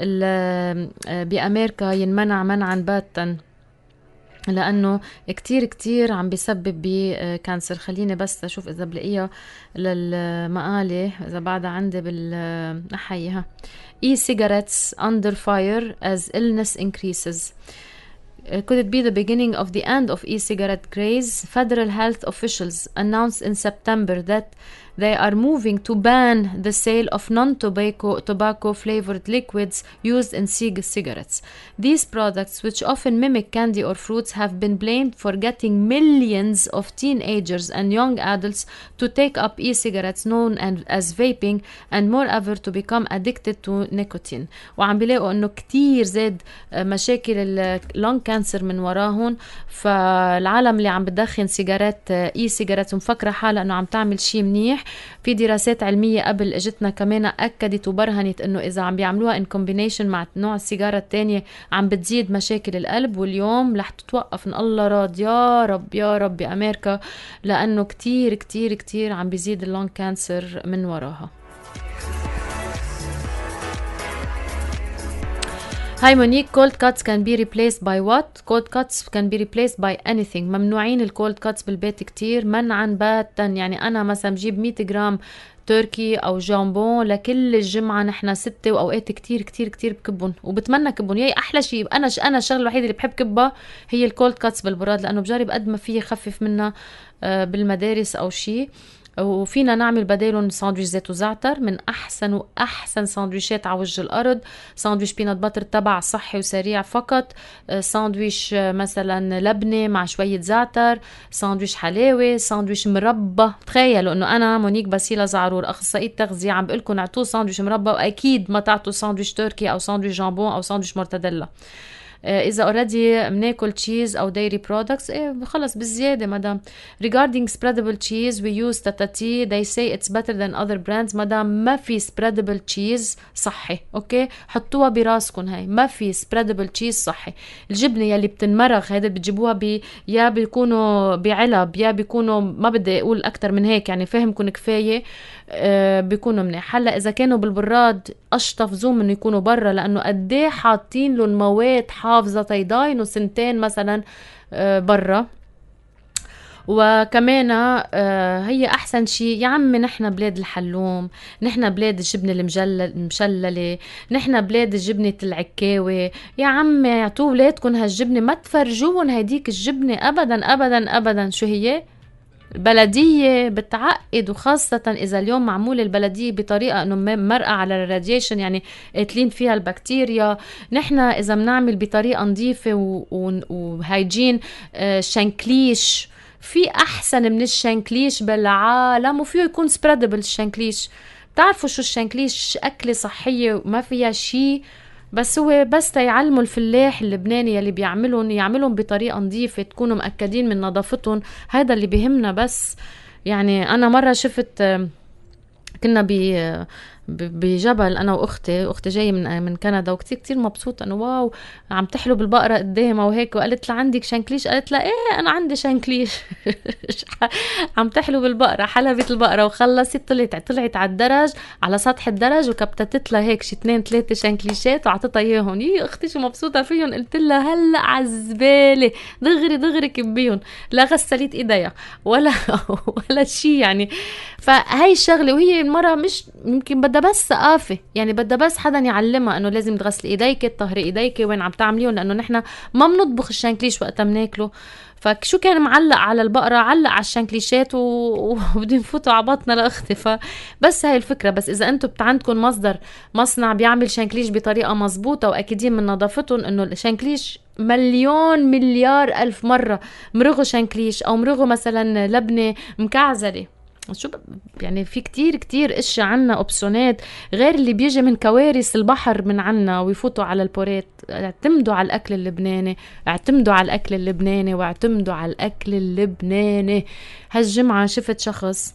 بأمريكا ينمنع منعا باتا لأنه كتير كتير عم بيسبب بكانسر. خليني بس أشوف إذا بلاقيها للمقالة إذا بعدها عندي بالأحيها. E-cigarettes under fire as illness increases. Could it be the beginning of the end of e-cigarette craze? Federal health officials announced in September that they are moving to ban the sale of non-tobacco tobacco flavored liquids used in cig- cigarettes. These products, which often mimic candy or fruits, have been blamed for getting millions of teenagers and young adults to take up e-cigarettes known as vaping and moreover to become addicted to nicotine. وعم بيلاقوا انه كتير زاد مشاكل اللون كانسر من وراهم. فالعالم اللي عم بدخن سيجارات اي سيجارات ومفكرة حالها انه عم تعمل شيء منيح، في دراسات علمية قبل اجتنا كمان أكدت وبرهنت انه اذا عم بيعملوها ان كومبينيشن مع نوع السيجارة التانية عم بتزيد مشاكل القلب. واليوم رح تتوقف ان الله راد يا رب يا رب بأمريكا، لانه كتير كتير كتير عم بيزيد اللون كانسر من وراها. Hi Monique, cold cuts can be replaced by what? Cold cuts can be replaced by anything. ممنوعين الكولد كاتس بالبيت كتير منعا باتا. يعني أنا مثلا بجيب مية جرام تركي أو جامبون لكل الجمعة، نحنا ستة وأوقات كتير كتير كتير بكبهم وبتمنى كبهم. ياي أحلى شيء أنا ش... أنا الشغلة الوحيدة اللي بحب كبها هي الكولد كاتس بالبراد، لأنه بجرب قد ما فيه خفف منها بالمدارس أو شيء. وفينا نعمل بدالهم ساندويش زيت وزعتر من احسن واحسن ساندويشات على وجه الارض. ساندويش بينات باتر تبع صحي وسريع فقط، ساندويش مثلا لبنه مع شويه زعتر، ساندويش حلاوه، ساندويش مربى. تخيلوا انه انا مونيك باسيلا زعرور اخصائيه تغذيه عم بقول لكم اعطوه ساندويش مربى، واكيد ما تعطوا ساندويش تركي او ساندويش جامبون او ساندويش مرتديلا. إذا already بناكل cheese أو dairy products إيه خلص بالزيادة مدام. Regarding spreadable cheese we use تاتاتي they say it's better than other brands. مدام ما في spreadable cheese صحي أوكي، حطوها براسكم هاي، ما في spreadable cheese صحي. الجبنة يلي بتنمرغ هيدا بتجيبوها بي يا بيكونوا بعلب يا بيكونوا ما بدي أقول أكتر من هيك، يعني فهمكم كفاية آه بيكونوا منيح. هلا إذا كانوا بالبراد أشطف زوم إنه يكونوا برا، لأنه قديه حاطين لهم مواد حافظة تيضاينوا سنتين مثلا آه برا. وكمان آه هي أحسن شيء يا عمي، نحن بلاد الحلوم، نحن بلاد الجبنة المشللة، نحن بلاد الجبنة العكاوي. يا عمي اعطوا ولادكم هالجبنة، ما تفرجوهم هيديك الجبنة أبدا أبدا أبدا. شو هي؟ البلدية بتعقد، وخاصة إذا اليوم معمولة البلدية بطريقة أنه مرقة على الراديشن، يعني قاتلين فيها البكتيريا. نحن إذا بنعمل بطريقة نظيفة وهايجين شنكليش، في أحسن من الشنكليش بالعالم، وفيه يكون سبريدبل. الشنكليش بتعرفوا شو الشنكليش؟ أكلة صحية وما فيها شي، بس هو بس يعلموا الفلاح اللبناني يلي بيعملون يعملون بطريقة نظيفة، تكونوا مأكدين من نظافتهم. هذا اللي بيهمنا بس. يعني أنا مرة شفت كنا ب بجبل انا واختي، اختي جايه من من كندا، وكتير كتير مبسوطه انه واو عم تحلو بالبقره قدامها وهيك، وقالت لها عندك شنكليش؟ قالت لها ايه انا عندي شنكليش. عم تحلو بالبقره، حلبت البقره وخلصت، طلعت طلعت على الدرج، على سطح الدرج، وكبتت لها هيك شي اثنين ثلاثه شنكليشات وعطتها اياهم. يي اختي شو مبسوطه فيهم. قلت لها هلا عزباله دغري دغري كبيهم، لا غسلت ايديها ولا ولا شيء يعني. فهي الشغله، وهي المره مش يمكن بدها بس ثقافة، يعني بدها بس حدا يعلمها انه لازم تغسلي ايديك، تطهري ايديك وين عم تعمليهم، لانه نحن ما بنطبخ الشانكليش وقت بناكله. فشو كان معلق على البقرة علق على الشانكليشات وبدهم يفوتوا على بطنا لاختي. فبس هاي الفكرة. بس اذا انتم عندكم مصدر مصنع بيعمل شانكليش بطريقة مزبوطة واكيدين من نظافتهم، انه الشانكليش مليون مليار الف مرة مرغوا شانكليش او مرغوا مثلا لبنة مكعزلة. شو يعني في كتير كتير اشياء عنا اوبسيونات غير اللي بيجي من كوارث البحر من عنا ويفوتوا على البوريت. اعتمدوا على الاكل اللبناني، اعتمدوا على الاكل اللبناني، واعتمدوا على الاكل اللبناني. هالجمعة شفت شخص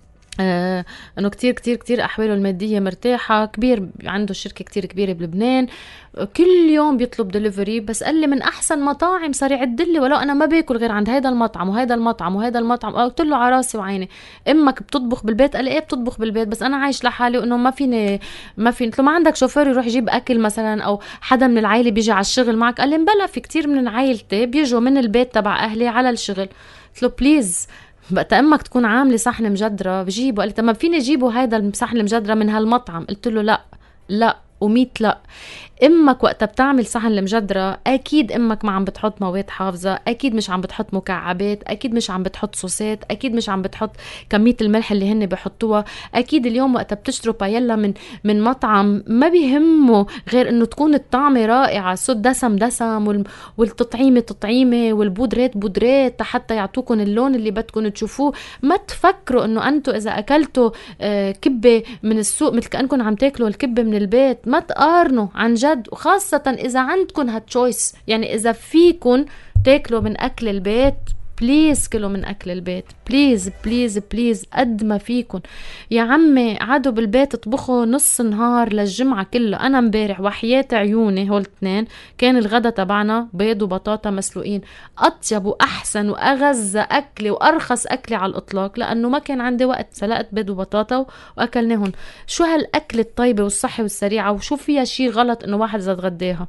آه انه كتير كتير كتير احواله المادية مرتاحة، كبير عنده شركة كتير كبيرة بلبنان، كل يوم بيطلب دليفري، بس قال لي من احسن مطاعم صار يعدلي، ولو انا ما باكل غير عند هيدا المطعم وهيدا المطعم وهيدا المطعم. قلت له على راسي وعيني، امك بتطبخ بالبيت؟ قال لي ايه بتطبخ بالبيت، بس انا عايش لحالي وانه ما فيني ما فيني. قلت له ما عندك شوفير يروح يجيب اكل مثلا، او حدا من العائلة بيجي على الشغل معك؟ قال لي بلا، في كتير من عائلتي بيجوا من البيت تبع اهلي على الشغل. قلت له بليز بقى امك تكون عامله صحن مجدره بجيبه. قال لي طب ما فيني اجيبه هيدا الصحن المجدره من هالمطعم؟ قلت له لا لا وميت لا. امك وقتها بتعمل صحن المجدرة اكيد امك ما عم بتحط مواد حافظة، اكيد مش عم بتحط مكعبات، اكيد مش عم بتحط صوصات، اكيد مش عم بتحط كمية الملح اللي هن بحطوها. اكيد اليوم وقتها بتشتروا بايلا من من مطعم ما بيهمه غير انه تكون الطعمة رائعة، صوت دسم دسم والتطعيمة تطعيمة والبودرات بودرات حتى يعطوكم اللون اللي بدكم تشوفوه. ما تفكروا انه انتوا اذا اكلتوا كبة من السوق مثل كأنكم عم تاكلوا الكبة من البيت. ما تقارنوا عن جد، وخاصة إذا عندكم هالتشويس، يعني إذا فيكن تاكلوا من أكل البيت بليز كلوا من أكل البيت، بليز بليز بليز قد ما فيكن. يا عمي عادوا بالبيت اطبخوا نص نهار للجمعة كله. أنا مبارح وحياة عيوني هول اثنين كان الغدا تبعنا بيض وبطاطا مسلوقين، أطيب وأحسن وأغذى أكلي وأرخص أكلي على الإطلاق، لأنه ما كان عندي وقت، سلقت بيض وبطاطا وأكلناهن. شو هالأكل الطيبة والصحي والسريعة، وشو فيها شي غلط إنه واحد إذا تغداها؟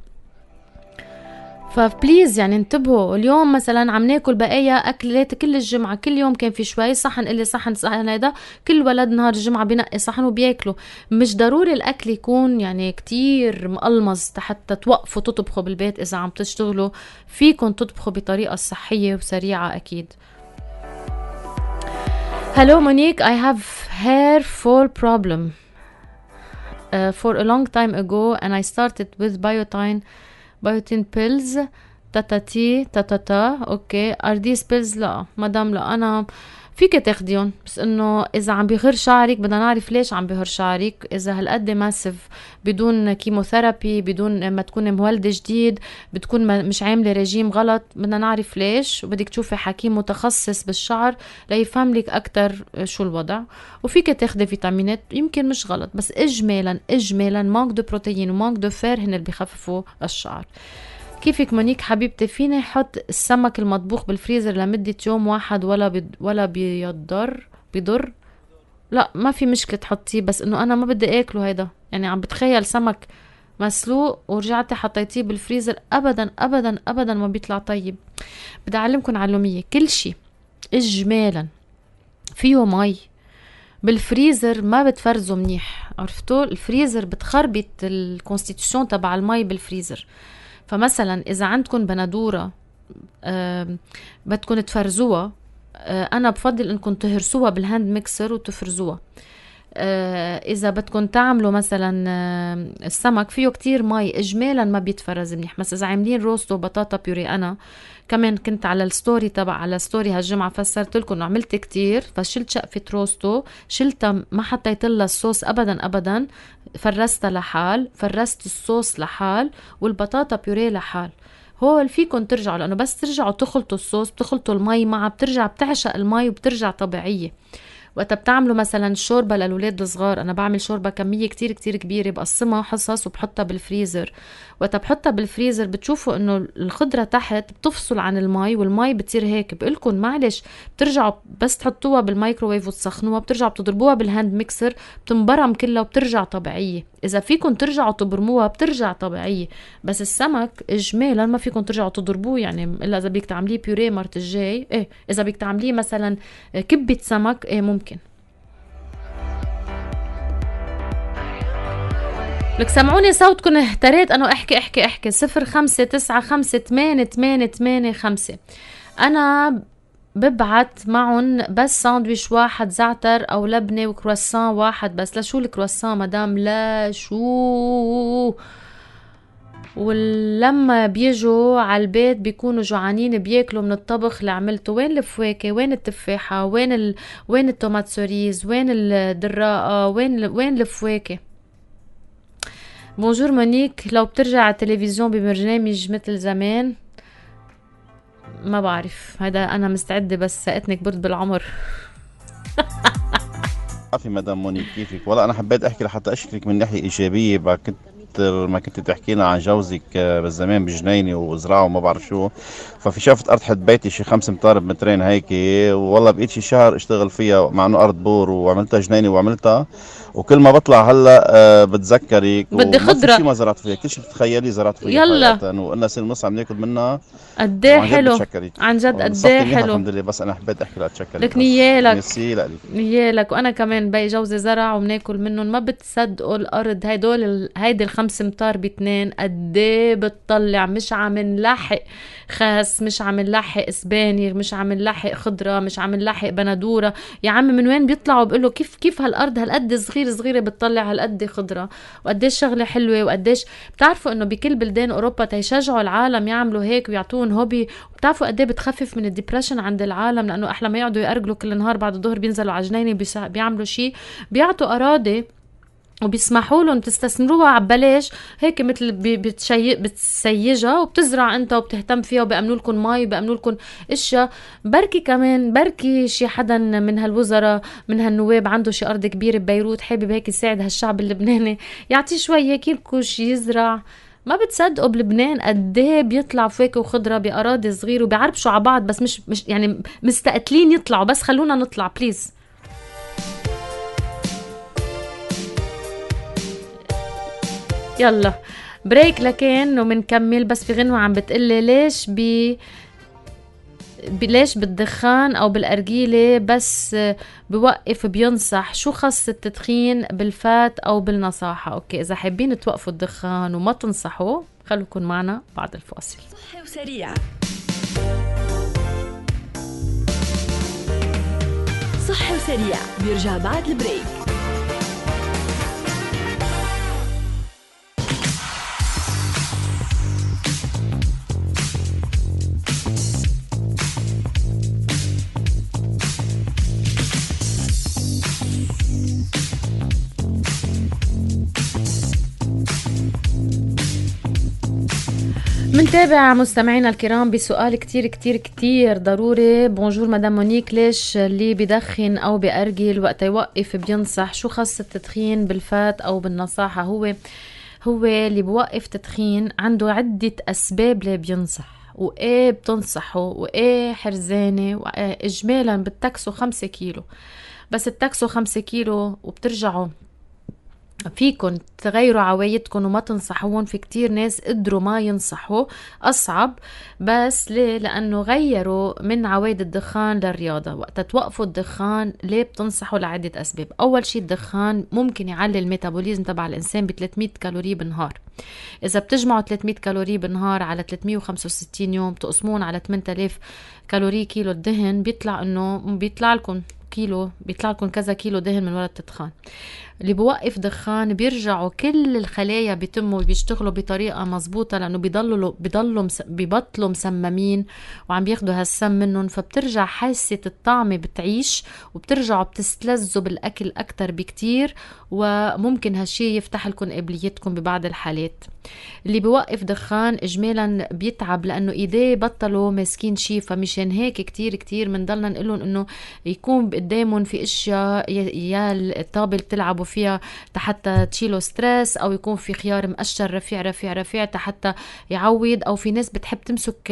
فبليز يعني انتبهوا. اليوم مثلا عم ناكل بقايا اكلات كل الجمعه، كل يوم كان في شوي صحن اللي صحن صحن هيدا، كل ولد نهار الجمعه بينقي صحن وبياكلوا. مش ضروري الاكل يكون يعني كتير مقلمز حتى توقفوا تطبخوا بالبيت. اذا عم تشتغلوا فيكن تطبخوا بطريقه صحيه وسريعه اكيد. Hello Monique, I have hair fall problem uh, for a long time ago and I started with biotin biotin pills تاتاتي تاتاتا. اوكي are these pills؟ لا مدام لا، انا فيك تاخديهم، بس انه اذا عم بيغير شعرك بدنا نعرف ليش عم بيغير شعرك. اذا هالقد ماسف بدون كيموثيرابي بدون ما تكون مولده جديد بتكون مش عامله رجيم غلط، بدنا نعرف ليش، وبدك تشوفي حكيم متخصص بالشعر ليفهم لك اكتر شو الوضع. وفيك تاخدي فيتامينات يمكن مش غلط، بس اجمالا اجمالا مانك دو بروتين ومانك دو فير هن اللي بيخففوا الشعر. كيفك مونيك حبيبتي؟ فيني حط السمك المطبوخ بالفريزر لمدة يوم واحد ولا بي ولا بيضر بيضر؟ لا ما في مشكلة تحطيه، بس انه انا ما بدي اكله هيدا. يعني عم بتخيل سمك مسلوق ورجعتي حطيتيه بالفريزر، ابدا ابدا ابدا ما بيطلع طيب. بدي اعلمكم علومية، كل شيء اجمالا فيه مي بالفريزر ما بتفرزوا منيح، عرفتوا؟ الفريزر بتخربط الكونستيتيوشن تبع المي بالفريزر. فمثلا إذا عندكم بندورة آه بدكم تفرزوها، آه أنا بفضل إنكم تهرسوها بالهاند ميكسر وتفرزوها. آه إذا بدكم تعملوا مثلا آه السمك فيه كتير مي إجمالا ما بيتفرز منيح. مثلا إذا عاملين روستو بطاطا بيوري، أنا كمان كنت على الستوري تبع على الستوري هالجمعة فسرت لكم إنه عملت كتير، فشلت شقفة روستو شلتها ما حطيت لها الصوص أبدا أبدا، فرستها لحال، فرست الصوص لحال، والبطاطا بيوري لحال. هو فيكم ترجعوا، لأنه بس ترجعوا تخلطوا الصوص بتخلطوا المي معها بترجع بتعشق المي وبترجع طبيعية. وقت بتعملوا مثلا شوربة للولاد الصغار، أنا بعمل شوربة كمية كتير كتير كبيرة بقسمها حصص وبحطها بالفريزر. وقت بحطها بالفريزر بتشوفوا إنه الخضرة تحت بتفصل عن المي والمي بتصير هيك. بقولكم معلش بترجعوا بس تحطوها بالمايكروويف وتسخنوها، بترجعوا بتضربوها بالهاند ميكسر بتنبرم كلها وبترجع طبيعية. إذا فيكم ترجعوا تبرموها بترجع طبيعية. بس السمك إجمالا ما فيكم ترجعوا تضربوه، يعني إلا إذا بدك تعمليه بيوري مرت الجاي. إيه إذا بدك تعمليه مثلا كبة سمك إيه ممكن. لك سمعوني صوتكم اهتريت أنا احكي احكي احكي. صفر خمسة تسعة خمسة ثمانية ثمانية ثمانية خمسة. أنا ببعت معهم بس ساندويش واحد زعتر أو لبنة وكرواسان واحد بس. لشو الكرواسان مدام؟ لا شو. ولما بيجوا على البيت بيكونوا جوعانين بياكلوا من الطبخ اللي عملته. وين الفواكه؟ وين التفاحة؟ وين ال... وين التومات سوريز؟ وين الدراءة؟ وين ال... وين الفواكه؟ بونجور مونيك، لو بترجع على التلفزيون ببرنامج مثل زمان ما بعرف. هذا انا مستعده بس ساعتني كبرت بالعمر.
عافية مدام مونيك، كيفك؟ والله انا حبيت احكي لحتى اشكرك من ناحيه ايجابيه. بعد كنت ما كنت تحكي لنا عن جوزك بالزمان بجنينه وزراعه وما بعرف شو، ففي شافت ارض حد بيتي شي خمس امتار بمترين هيك، والله بقيت شي شهر اشتغل فيها مع انه ارض بور، وعملتها جنينه وعملتها، وكل ما بطلع هلا أه بتذكرك.
بدي خضره.
كل شيء ما زرعت فيها، كل شيء بتتخيلي زرعت فيها.
يلا
وقلنا سنه ونص عم ناكل منها.
قد ايه حلو
بتشكري.
عن جد، قد ايه حلو.
الحمد لله. بس انا حبيت احكي لاتشكرك.
لك نيالك
ميرسي لك.
نيالك. وانا كمان بي جوزي زرع وبناكل منهم. ما بتصدقوا الارض هيدول هيدي الخمس امتار باتنين قد ايه بتطلع. مش عم نلحق خاس، مش عم نلحق اسباني، مش عم نلحق خضره، مش عم نلحق بندوره. يا عم من وين بيطلعوا؟ بقول له كيف كيف هالارض هالقد صغيره صغيره بتطلع هالقد خضره وقديش شغله حلوه. وقديش بتعرفوا انه بكل بلدان اوروبا تيشجعوا العالم يعملوا هيك ويعطوهم هوبي. بتعرفوا قد ايه بتخفف من الديبرشن عند العالم، لانه احلى ما يقعدوا يأرجلوا كل نهار بعد الظهر بينزلوا على جنينه بيعملوا شيء، بيعطوا اراضي وبيسمحوا لهم تستثمروها عبلاش هيك، مثل بتشي... بتسيجها وبتزرع انت وبتهتم فيها وبيأمنوا لكم مي وبيأمنوا لكم اشياء. بركي كمان بركي شي حدا من هالوزراء من هالنواب عنده شي ارض كبيره ببيروت حابب هيك يساعد هالشعب اللبناني، يعطيه شوي هيك يركش يزرع. ما بتصدقوا بلبنان قد ايه بيطلع فواكه وخضره باراضي صغيره وبيعربشوا على بعض، بس مش مش يعني مستقتلين يطلعوا. بس خلونا نطلع بليز. يلا بريك لكن ومنكمل. بس في غنوة عم بتقلي ليش بي ليش بالدخان او بالارجيله بس بوقف بينصح. شو خص التدخين بالفات او بالنصاحه؟ اوكي، اذا حابين توقفوا الدخان وما تنصحوا خلوكم معنا بعد الفاصل.
صحي وسريع. صحي وسريع بيرجع بعد البريك.
منتابع مستمعينا الكرام بسؤال كتير كتير كتير ضروري. بونجور مدام مونيك، ليش اللي بدخن او بأرجل وقت يوقف بينصح؟ شو خاص التدخين بالفات او بالنصاحة؟ هو هو اللي بوقف تدخين عنده عدة اسباب ليه بينصح، وايه بتنصحه وايه حرزانة، واجمالا بتكسوا خمسة كيلو. بس التكسوا خمسة كيلو وبترجعوا فيكن تغيروا عوايدكم وما تنصحون. في كتير ناس قدروا ما ينصحوا أصعب، بس ليه؟ لأنه غيروا من عوايد الدخان للرياضة. وقت توقفوا الدخان ليه بتنصحوا؟ لعدة أسباب. أول شيء الدخان ممكن يعلي الميتابوليزم تبع الإنسان ب ثلاثمية كالوري بالنهار. إذا بتجمعوا ثلاثمية كالوري بالنهار على ثلاثمية وخمسة وستين يوم تقسمون على ثمانية آلاف كالوري كيلو الدهن، بيطلع إنه بيطلع لكم كيلو بيطلع لكم كذا كيلو دهن من وراء التدخان. اللي بوقف دخان بيرجعوا كل الخلايا بيتموا بيشتغلوا بطريقة مزبوطة، لأنه بيضلوا بيضلوا مس... بيبطلوا مسممين وعم بياخدوا هالسم منهم، فبترجع حاسة الطعم بتعيش وبترجعوا بتستلذوا بالأكل أكتر بكتير، وممكن هالشي يفتح لكم قابليتكم ببعض الحالات. اللي بوقف دخان إجمالا بيتعب لأنه إيديه بطلوا ماسكين شي، فمشان هيك كتير كتير منضلنا نقولهم إنه يكون قدامهم في إشياء يا الطابة بتلعبوا فيها حتى تشيلوا ستريس، أو يكون في خيار مقشر رفيع رفيع رفيع حتى يعوض، أو في ناس بتحب تمسك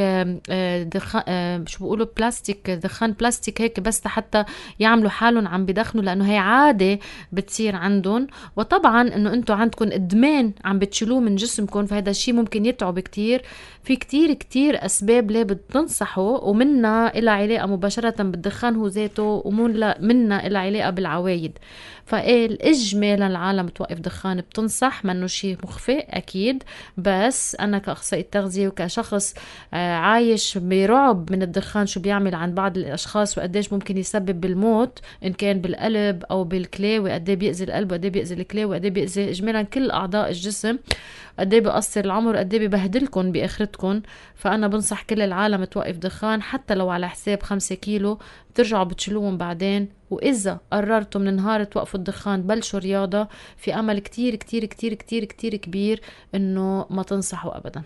دخان شو بقولوا بلاستيك، دخان بلاستيك هيك بس حتى يعملوا حالهم عم بدخنوا، لأنه هي عادة بتصير عندهم. وطبعا إنه أنتوا عندكم إدمان عم بتشيلوه من جسمكم، فهذا الشيء ممكن يتعب كتير. في كتير كتير أسباب ليه بتنصحوا، ومنها إلى علاقة مباشرة بالدخان هو ذاته، ومنها إلى علاقة بالعوايد. فالإج اجمالا العالم توقف دخان بتنصح، منه شيء مخفي اكيد، بس انا كاخصائي تغذيه وكشخص عايش برعب من الدخان شو بيعمل عند بعض الاشخاص وقديش ممكن يسبب بالموت ان كان بالقلب او بالكلى، وقد ايه بيأذي القلب وقد ايه بيأذي الكلى وقد ايه بيأذي اجمالا كل اعضاء الجسم، قد ايه بيقصر العمر، قد ايه ببهدلكم باخرتكم. فانا بنصح كل العالم توقف دخان حتى لو على حساب خمسة كيلو، بترجعوا بتشيلوهم بعدين. واذا قررتوا من نهار توقفوا الدخان بلشوا رياضه، في امل كتير كتير كتير كتير كتير كبير انه ما تنصحوا ابدا.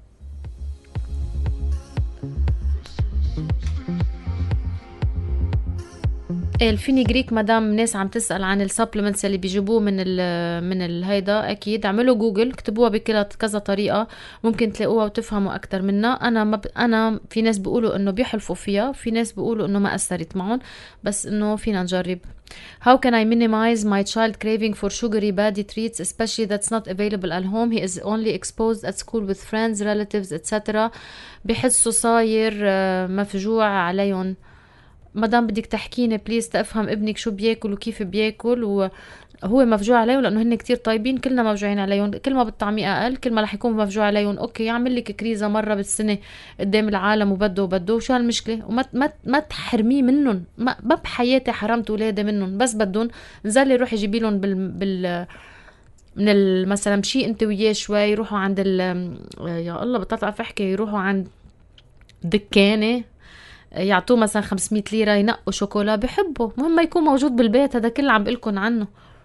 الفينيجريك مدام ناس عم تسأل عن السبلمنتس اللي بيجيبوه من ال من الهيدا، اكيد اعملوا جوجل، اكتبوها بكل كذا طريقه ممكن تلاقوها وتفهموا اكتر منها. انا ما ب... انا في ناس بيقولوا انه بيحلفوا فيها، في ناس بيقولوا انه ما اثرت معهم، بس انه فينا نجرب. How can I minimize my child craving for sugary body treats, especially that's not available at home? He is only exposed at school with friends, relatives, et cetera. بحسوا صاير مفجوع عليهم. مدام بدك تحكيني بليز تفهم ابنك شو بياكل وكيف بياكل، وهو مفجوع عليهم لانه هن كتير طيبين، كلنا مفجوعين عليهم، كل ما بالطعمية اقل كل ما رح يكون مفجوع عليهم. اوكي يعمل لك كريزة مرة بالسنة قدام العالم وبده وبده، شو هالمشكلة؟ وما ما ما تحرميه منهم، ما, ما بحياتي حرمت ولادي منهم، بس بدهم نزلي روحي جيبي لهم بال, بال من مثلا شيء انت وياه شوي، يروحوا عند ال يا الله بطلت اعرف احكي، يروحوا عند دكانة يعطوه مثلا خمسمية ليرة ينقوا شوكولا بحبه، مهم ما يكون موجود بالبيت. هذا كله عم بقلكن عنه.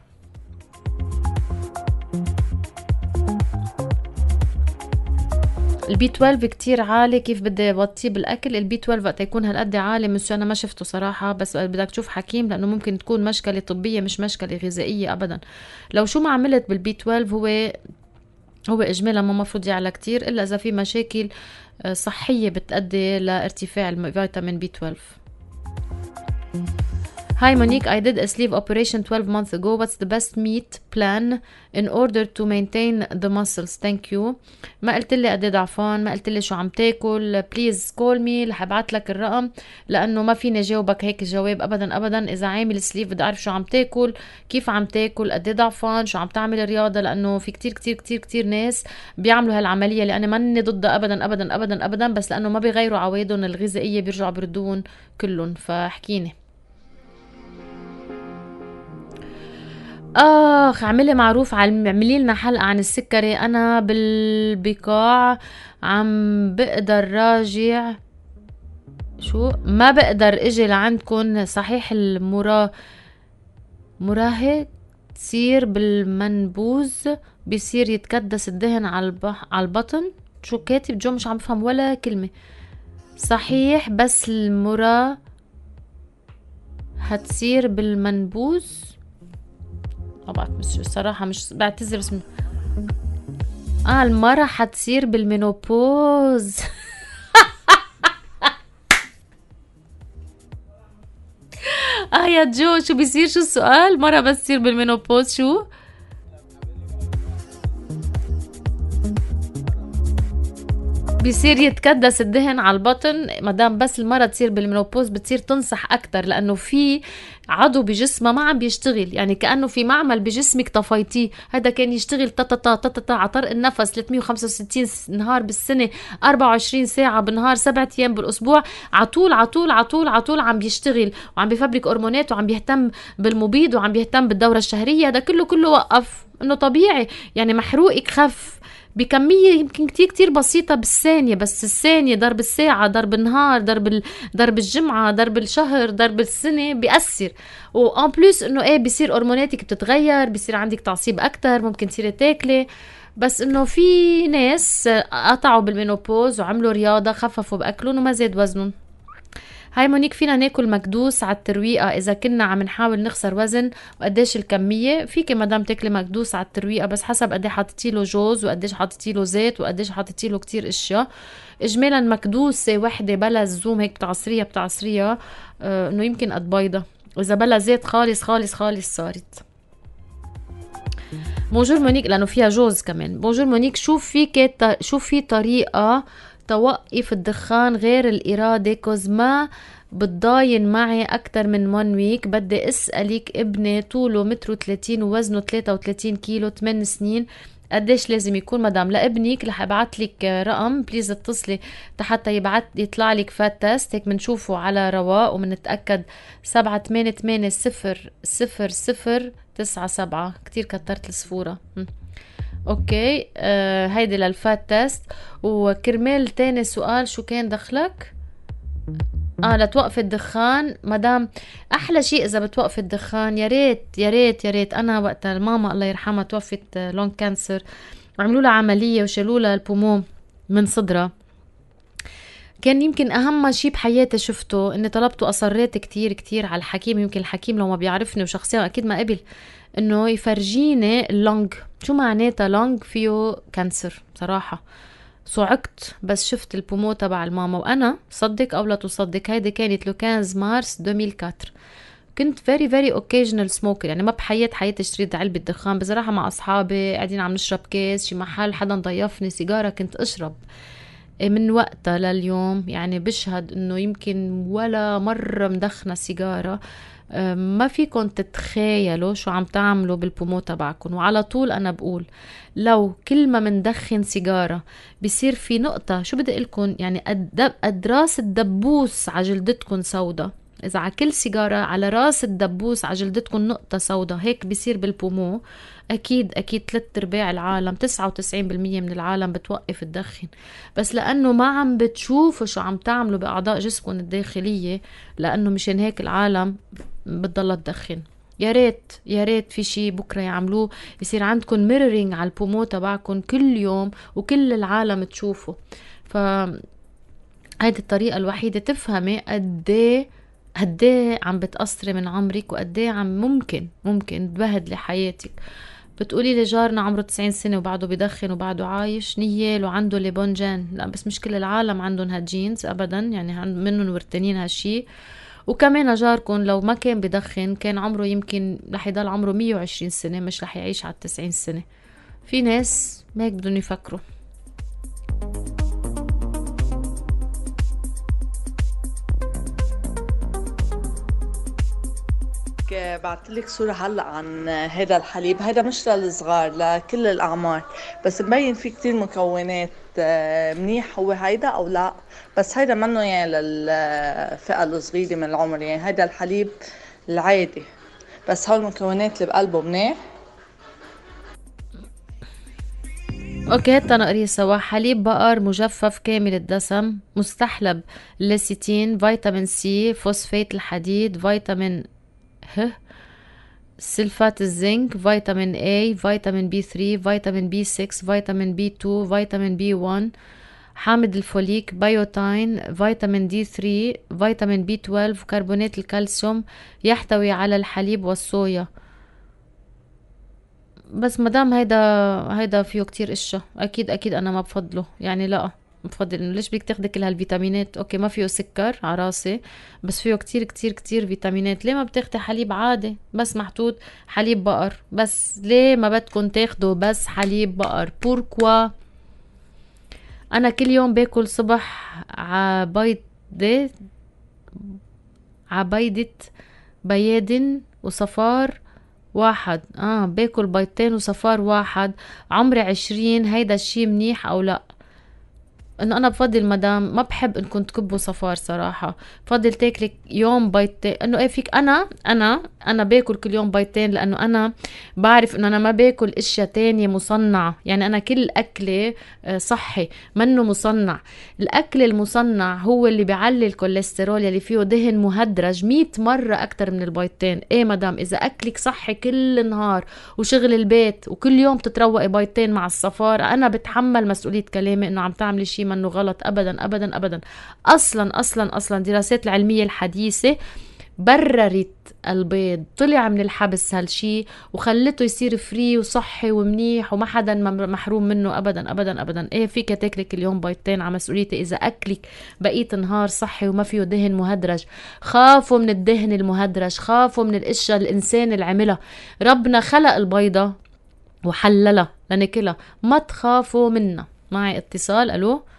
البي اثناشر كتير عالي، كيف بدي بطيه بالاكل؟ البي اثناشر وقت يكون هالقد عالي مسيو انا ما شفته صراحه، بس بدك تشوف حكيم لانه ممكن تكون مشكله طبيه مش مشكله غذائيه ابدا. لو شو ما عملت بالبي اثناشر هو هو اجمالا ما مفروض يعلى كتير الا اذا في مشاكل صحيه بتؤدي لارتفاع الفيتامين بي اثناشر. Hi Monique, I did a sleeve operation twelve months ago. What's the best meat plan in order to maintain the muscles? Thank you. ما قلت لي قد ضعفان، ما قلت لي شو عم تاكل. Please call me رح ابعت لك الرقم لانه ما فيني جاوبك هيك جواب ابدا ابدا. اذا عامل سليف بدي اعرف شو عم تاكل، كيف عم تاكل، قد ضعفان، شو عم تعمل رياضه، لانه في كتير كتير كتير كتير ناس بيعملوا هالعمليه اللي انا ماني ضدها ابدا ابدا ابدا ابدا، بس لانه ما بيغيروا عوادهم الغذائيه بيرجعوا بردون كلهم. فاحكيني. اخ اعملي معروف، اعملي لنا حلقه عن السكري. انا بالبقاع عم بقدر راجع شو ما بقدر اجي لعندكم. صحيح المرا مراهق تصير بالمنبوذ بيصير يتكدس الدهن على البح... على البطن. شو كاتب جو؟ مش عم بفهم ولا كلمه. صحيح بس المرا هتصير بالمنبوذ. ما بعرف مش الصراحة، مش بعتذر بس من... اه المرة حتصير بالمينوبوز. اه يا جو شو بيصير؟ شو السؤال؟ مرة بس تصير بالمينوبوز شو؟ بيصير يتكدس الدهن على البطن. مدام بس المرة تصير بالمينوبوز بتصير تنصح اكتر، لانه في عضو بجسمها ما عم بيشتغل، يعني كأنه في معمل بجسمك طفيتيه. هذا كان يشتغل تتتا تتتا على طرق النفس ثلاثمية وخمسة وستين نهار بالسنة، أربعة وعشرين ساعة بالنهار، سبعة أيام بالأسبوع، عطول عطول عطول عطول عم بيشتغل وعم بيفبرك هرمونات وعم بيهتم بالمبيض وعم بيهتم بالدورة الشهرية. هذا كله كله وقف، إنه طبيعي يعني محروقك خف بكمية يمكن كتير كتير بسيطة بالثانية، بس الثانية ضرب الساعة ضرب النهار ضرب ال... ضرب الجمعة ضرب الشهر ضرب السنة بيأثر. وان بلوس انه ايه بيصير هرموناتك بتتغير، بيصير عندك تعصيب اكتر، ممكن تصيري تاكلي. بس انه في ناس قطعوا بالمينوبوز وعملوا رياضة خففوا باكلهم وما زاد وزنهم. هاي مونيك، فينا ناكل مكدوس على الترويقة إذا كنا عم نحاول نخسر وزن؟ وقديش الكمية؟ فيك مدام تاكلي مكدوس على الترويقة، بس حسب قديش حاطتيله جوز وقديش حاطتيله زيت وقديش حاطتيله كتير اشياء. اجمالا مكدوسة وحدة بلا زوم هيك بتعصريها بتعصريها آه انه يمكن قد بيضة، واذا بلا زيت خالص خالص خالص صارت. بونجور مونيك، لانه فيها جوز كمان. بونجور مونيك، شو فيك شو في طريقة توقف الدخان غير الإرادة، كوز ما بتضاين معي أكتر من one week. بدي أسألك ابني طوله متر وثلاثين ووزنه ثلاثة وثلاثين كيلو، ثمان سنين، قديش لازم يكون مدام لابنك؟ رح ابعت لك رقم، بليز اتصلي حتى يبعت يطلع لك فات تيست، هيك بنشوفه على رواق وبنتاكد. سبعة ثمانية ثمانية صفر صفر صفر تسعة سبعة. كتير كترت الصفورة. اوكي، آه هيدي للفات تيست. وكرمال تاني سؤال، شو كان دخلك؟ اه لتوقف الدخان مدام. احلى شيء اذا بتوقف الدخان، يا ريت يا ريت يا ريت. انا وقت الماما الله يرحمها توفت لونج كانسر، وعملوا لها عمليه وشالوا لها البومون من صدرها، كان يمكن اهم شيء بحياتي شفته اني طلبته، اصريت كتير كتير على الحكيم. يمكن الحكيم لو ما بيعرفني وشخصيا اكيد ما قبل انه يفرجيني اللونج شو معناتها لونج فيه كانسر. بصراحه صعقت بس شفت البومو تبع الماما. وانا صدق او لا تصدق، هيدي كانت لو خمسة مارس ألفين وأربعة. كنت very very occasional smoker، يعني ما بحيات حياتي اشتريت علبة دخان بصراحة، مع اصحابي قاعدين عم نشرب كيس شي محل حدا ضيفني سيجارة كنت اشرب. من وقتها لليوم يعني بشهد انه يمكن ولا مرة مدخنة سيجارة. ما فيكن تتخيلوا شو عم تعملوا بالبومو تبعكم. وعلى طول انا بقول لو كل ما مندخن سيجارة بيصير في نقطة، شو بدي اقلكن يعني قد راس الدبوس على جلدتكن سودا. اذا على كل سيجارة على راس الدبوس على جلدتكن نقطة سودا، هيك بيصير بالبومو. اكيد اكيد ثلاث ارباع العالم، تسعة وتسعين بالمية من العالم بتوقف تدخن، بس لانه ما عم بتشوفوا شو عم تعملوا باعضاء جسمكم الداخلية، لانه مشان هيك العالم بتضل تدخن. يا ريت يا ريت في شي بكره يعملوه، يصير عندكم ميرورينج على البومو تبعكم كل يوم وكل العالم تشوفه. ف هيدي الطريقة الوحيدة تفهمي قديه قديه عم بتقصري من عمرك، وقديه عم ممكن ممكن تبهدلي حياتك. بتقولي لي جارنا عمره تسعين سنة وبعده بدخن وبعده عايش، نيال وعنده ليبونجان. لا بس مش كل العالم عندهم هالجينز ابدا، يعني منهم ورتانين هالشي. وكمان جاركن لو ما كان بدخن كان عمره يمكن رح يضل عمره مية وعشرين سنة، مش رح يعيش على تسعين سنة. في ناس ما هيك بدهم يفكروا.
بعتلك صورة هلأ عن هذا الحليب. هذا مش للصغار، لكل الأعمار، بس مبين فيه كتير مكونات. منيح هو هيدا أو لا؟ بس هيدا منه يعني للفئة الصغيرة من العمر، يعني هيدا الحليب العادي، بس هول المكونات اللي بقلبه منيح.
اوكي تنقريه سوا. حليب بقر مجفف كامل الدسم، مستحلب ليسيتين، فيتامين سي، فوسفات الحديد، فيتامين ه، سلفات الزنك، فيتامين A، فيتامين بي ثلاثة، فيتامين بي ستة، فيتامين بي اثنين، فيتامين بي واحد، حامض الفوليك، بايوتين، فيتامين دي ثلاثة، فيتامين بي اثناشر، وكربونات الكالسيوم. يحتوي على الحليب والصويا. بس مدام هيدا هيدا فيه كتير اشياء، اكيد اكيد انا ما بفضله، يعني لا بفضل انه ليش بدك تاخدي كل هالفيتامينات؟ اوكي ما فيه سكر على راسي، بس فيه كتير كتير كتير فيتامينات. ليه ما بتاخدي حليب عادي بس محطوط حليب بقر؟ بس ليه ما بدكن تاخدوا بس حليب بقر؟ بوركوا؟ انا كل يوم باكل صبح عبيدة عبيدة بيادن وصفار واحد. اه باكل بيضتين وصفار واحد. عمري عشرين. هيدا الشي منيح او لا؟ انه انا بفضل مدام ما بحب انكم تكبوا صفار صراحة، بفضل تاكلي يوم بيضتين. انه ايه فيك انا انا انا باكل كل يوم بيضتين، لانه انا بعرف انه انا ما باكل اشياء تانية مصنعة. يعني انا كل اكلي صحي منه مصنع. الاكل المصنع هو اللي بيعلي الكوليسترول اللي فيه دهن مهدرج مية مرة اكتر من البيضتين. ايه مدام اذا اكلك صحي كل النهار وشغل البيت وكل يوم تتروقي بيضتين مع الصفار، انا بتحمل مسؤولية كلامي انه عم تعملي شي منه غلط. ابدا ابدا ابدا. اصلا اصلا اصلا الدراسات العلميه الحديثه بررت البيض، طلع من الحبس هالشي وخلته يصير فري وصحي ومنيح وما حدا محروم منه ابدا ابدا ابدا. ايه فيك تاكلك اليوم بيضتين على مسؤوليتي اذا اكلك بقيت نهار صحي وما فيه دهن مهدرج. خافوا من الدهن المهدرج، خافوا من الاشياء الانسان اللي عملها. ربنا خلق البيضه وحللها لناكلها، ما تخافوا منها. معي اتصال. الو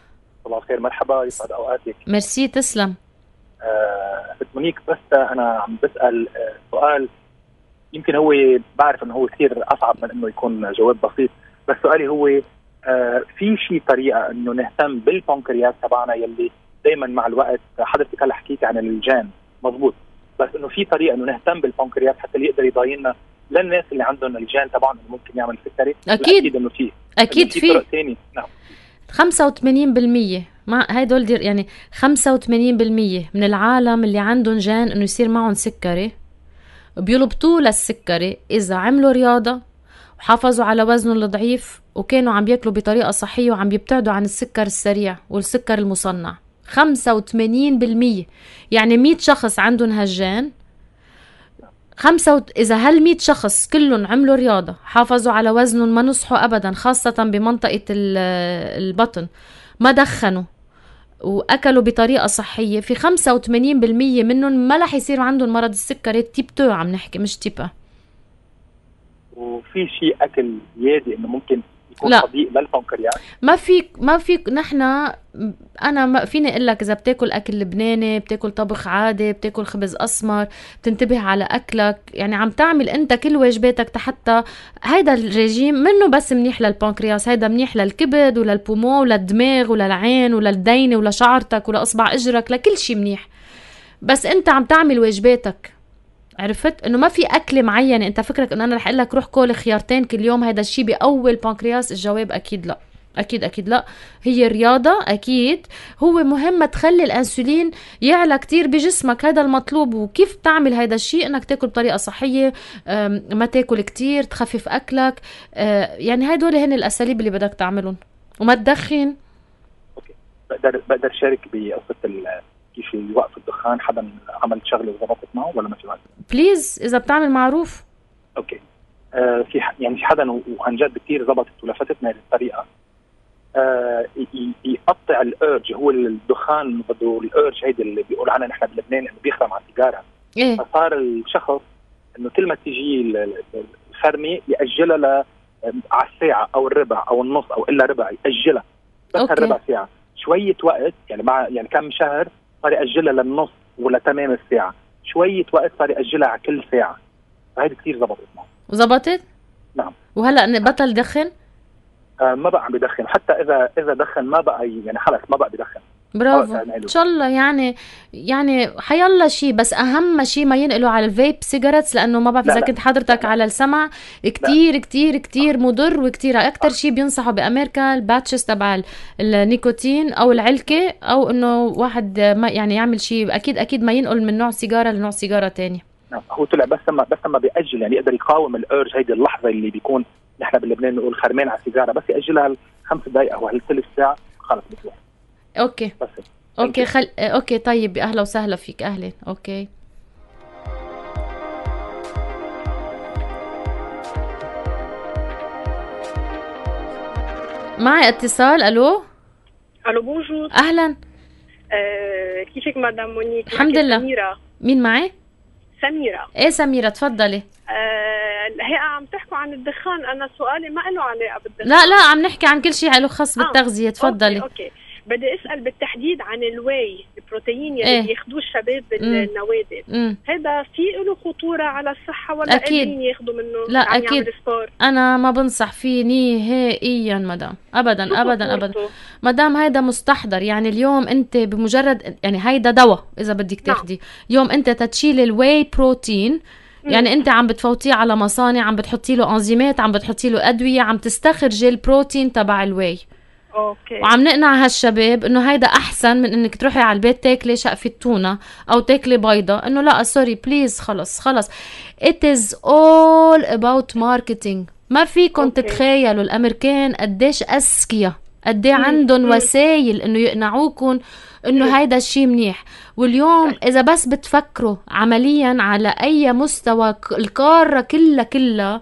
صباح الخير، مرحبا، يسعد اوقاتك.
ميرسي، تسلم.
آه مونيك، بس انا عم بسال آه سؤال يمكن هو بعرف انه هو كثير اصعب من انه يكون جواب بسيط، بس سؤالي هو آه في شيء طريقه انه نهتم بالبنكرياس تبعنا يلي دائما مع الوقت حضرتك هلا حكيتي عن الجان مضبوط، بس انه في طريقه انه نهتم بالبنكرياس حتى اللي يقدر يضايقنا للناس اللي عندهم الجان تبعهم ممكن يعمل سكري؟
اكيد
اكيد انه في
اكيد في
طرق ثانيه. نعم،
خمسة وثمانين بالمية مع هيدول دير يعني خمسة وثمانين بالمية من العالم اللي عندهم جان انه يصير معهم سكري بيلبطوا للسكري اذا عملوا رياضه وحافظوا على وزنهم الضعيف وكانوا عم بياكلوا بطريقه صحيه وعم بيبتعدوا عن السكر السريع والسكر المصنع. خمسة وثمانين بالمية يعني مية شخص عندهم هالجان، خمسة وت... إذا هال مية شخص كلهم عملوا رياضة، حافظوا على وزنهم، ما نصحوا أبدا خاصة بمنطقة البطن، ما دخنوا وأكلوا بطريقة صحية، في خمسة وثمانين بالمية منهم ما رح يصير عندهم مرض السكري تيب تو، عم نحكي مش تيب.
وفي شيء أكل زيادة إنه ممكن يكون صديق للبنكرياس؟
ما في ما في نحنا انا ما فيني اقول لك اذا بتاكل اكل لبناني، بتاكل طبخ عادي، بتاكل خبز اسمر، بتنتبه على اكلك، يعني عم تعمل انت كل واجباتك حتى هيدا الرجيم منه بس منيح للبنكرياس، هيدا منيح للكبد وللبومو وللدماغ وللعين وللدينه ولشعرتك ولاصبع اجرك، لكل شيء منيح، بس انت عم تعمل واجباتك. عرفت انه ما في اكل معينه انت فكرك انه انا رح اقول لك روح كل خيارتين كل يوم، هذا الشيء بيقوي البنكرياس؟ الجواب اكيد لا، اكيد اكيد لا. هي الرياضه اكيد هو مهم تخلي الانسولين يعلى كتير بجسمك، هذا المطلوب. وكيف تعمل هذا الشيء؟ انك تاكل بطريقه صحيه، ما تاكل كتير، تخفف اكلك، يعني هدول هن الاساليب اللي بدك تعملهم، وما تدخن.
اوكي، بقدر بقدر شارك بقصه كيف يوقف الدخان؟ حدا عمل شغله وظبطت معه ولا ما في وقت؟
بليز اذا بتعمل معروف.
اوكي، آه في يعني في حدا وعن جد كثير ظبطت ولفتتنا هذه الطريقه، آه يقطع الارج، هو الدخان بده الارج هيدي اللي بيقول عنها نحن بلبنان انه بيخرم على السيجاره.
إيه؟
فصار الشخص انه كل ما تيجي الخرمه ياجلها ل على الساعه او الربع او النص او الا ربع، ياجلها بس الربع ساعه شويه وقت، يعني مع يعني كم شهر صار يأجلها للنص ولا تمام الساعة، شوية وقت صار يأجلها على كل ساعة، فهيدي كتير زبطت معه.
وزبطت؟
نعم.
وهلأ بطل يدخن؟
آه ما بقى عم بدخن، حتى إذا إذا دخن ما بقى يعني خلص ما بقى بدخن.
برافو ان شاء الله. يعني يعني حيالله شيء، بس اهم شيء ما ينقلوا على الفيب سيجارتس، لانه ما بعرف اذا كنت حضرتك لا لا. على السمع كتير لا. كتير كتير مضر، وكتير اكتر شيء بينصحوا بامريكا الباتشز تبع النيكوتين او العلكه، او انه واحد ما يعني يعمل شيء، اكيد اكيد ما ينقل من نوع سيجاره لنوع سيجاره تانية.
هو طلع بس ما بس ما بيأجل، يعني يقدر يقاوم الارج، هيدي اللحظه اللي بيكون نحن بلبنان نقول خرمان على السيجاره، بس يأجلها خمس دقائق او هالثلث ساعه خلص بتروح.
اوكي
بس
اوكي خل... اوكي طيب، اهلا وسهلا فيك. اهلا. اوكي معي اتصال. الو
الو بونجور.
اهلا.
آه، كيفك مدام مونيك؟
الحمد لله.
سميرة.
مين معي؟
سميرة.
ايه سميرة تفضلي.
آه، هي عم تحكوا عن الدخان، انا سؤالي ما له علاقة بالدخان.
لا لا عم نحكي عن كل شيء له خاص بالتغذية. تفضلي.
اوكي اوكي بدي اسال بالتحديد عن الواي، البروتين يلي
إيه؟
بياخذوه الشباب بالنوادي، هذا في له خطوره على الصحه ولا قادرين ياخذوا منه؟
لا اكيد انا ما بنصح فيه نهائيا مدام، ابدا ابدا ابدا مدام. هيدا مستحضر، يعني اليوم انت بمجرد يعني هيدا دواء اذا بدك تاخدي، يوم انت تتشيل الواي بروتين يعني انت عم بتفوتيه على مصانع، عم بتحطي له انزيمات، عم بتحطي له ادويه، عم تستخرجي البروتين تبع الواي.
اوكي.
وعم نقنع هالشباب انه هيدا احسن من انك تروحي على البيت تاكلي شقفة تونة او تاكلي بيضة، انه لا سوري بليز خلص خلص. it is all about marketing. ما فيكم تتخيلوا الامريكان قديش اذكياء، قد ايه عندهم وسائل انه يقنعوكم انه هيدا الشيء منيح. واليوم اذا بس بتفكروا عمليا على اي مستوى القارة كلها كلها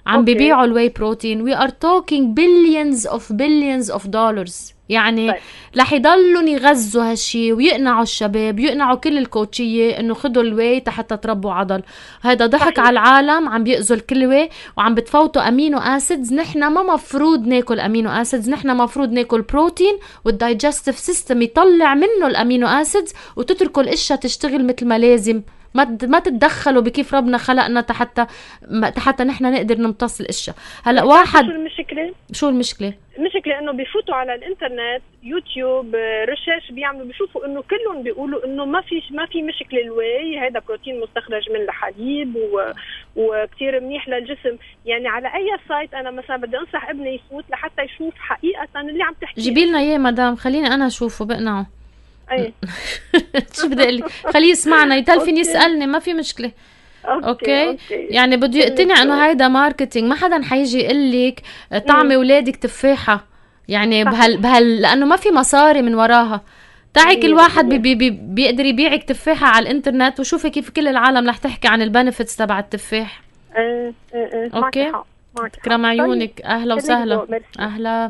عم بيبيعوا الواي بروتين. we are talking billions of billions of dollars. يعني طيب. رح يضلوا يغذوا هالشي ويقنعوا الشباب، يقنعوا كل الكوتشية انه خدوا الواي حتى تربوا عضل. هذا ضحك صحيح. على العالم، عم بيأذوا الكلوة وعم بتفوتوا امينو اسيدز. نحن ما مفروض ناكل امينو اسيدز، نحن مفروض ناكل بروتين والدايجستيف سيستم يطلع منه الامينو اسيدز، وتتركوا الاشياء تشتغل مثل ما لازم. ما ما تتدخلوا بكيف ربنا خلقنا حتى حتى نحن نقدر نمتص الاشياء. هلا واحد
شو المشكله
شو المشكله
المشكله انه بيفوتوا على الانترنت، يوتيوب، ريسيرش بيعملوا، بيشوفوا انه كلهم بيقولوا انه ما في ما في مشكله. الواي هذا بروتين مستخرج من الحليب و... وكثير منيح للجسم. يعني على اي سايت انا مثلا بدي انصح ابني يفوت لحتى يشوف حقيقه اللي عم تحكي.
جيبي لنا اياه مدام، خليني انا اشوفه بقنعه.
اي
شو بدي اقول لك، خليه يسمعنا يتلفين يسالني، ما في مشكله. أوكي. أوكي. أوكي يعني بده يقتنع انه هيدا ماركتينج. ما حدا حيجي يقول لك طعمي اولادك تفاحه يعني بهال بهال لانه ما في مصاري من وراها. تعي كل واحد بي بي بي بيقدر يبيعك تفاحه على الانترنت، وشوفي كيف كل العالم رح تحكي عن البنفيتس تبع التفاح.
ايه ايه ايه
اوكي كرم عيونك. اهلا وسهلا. اهلا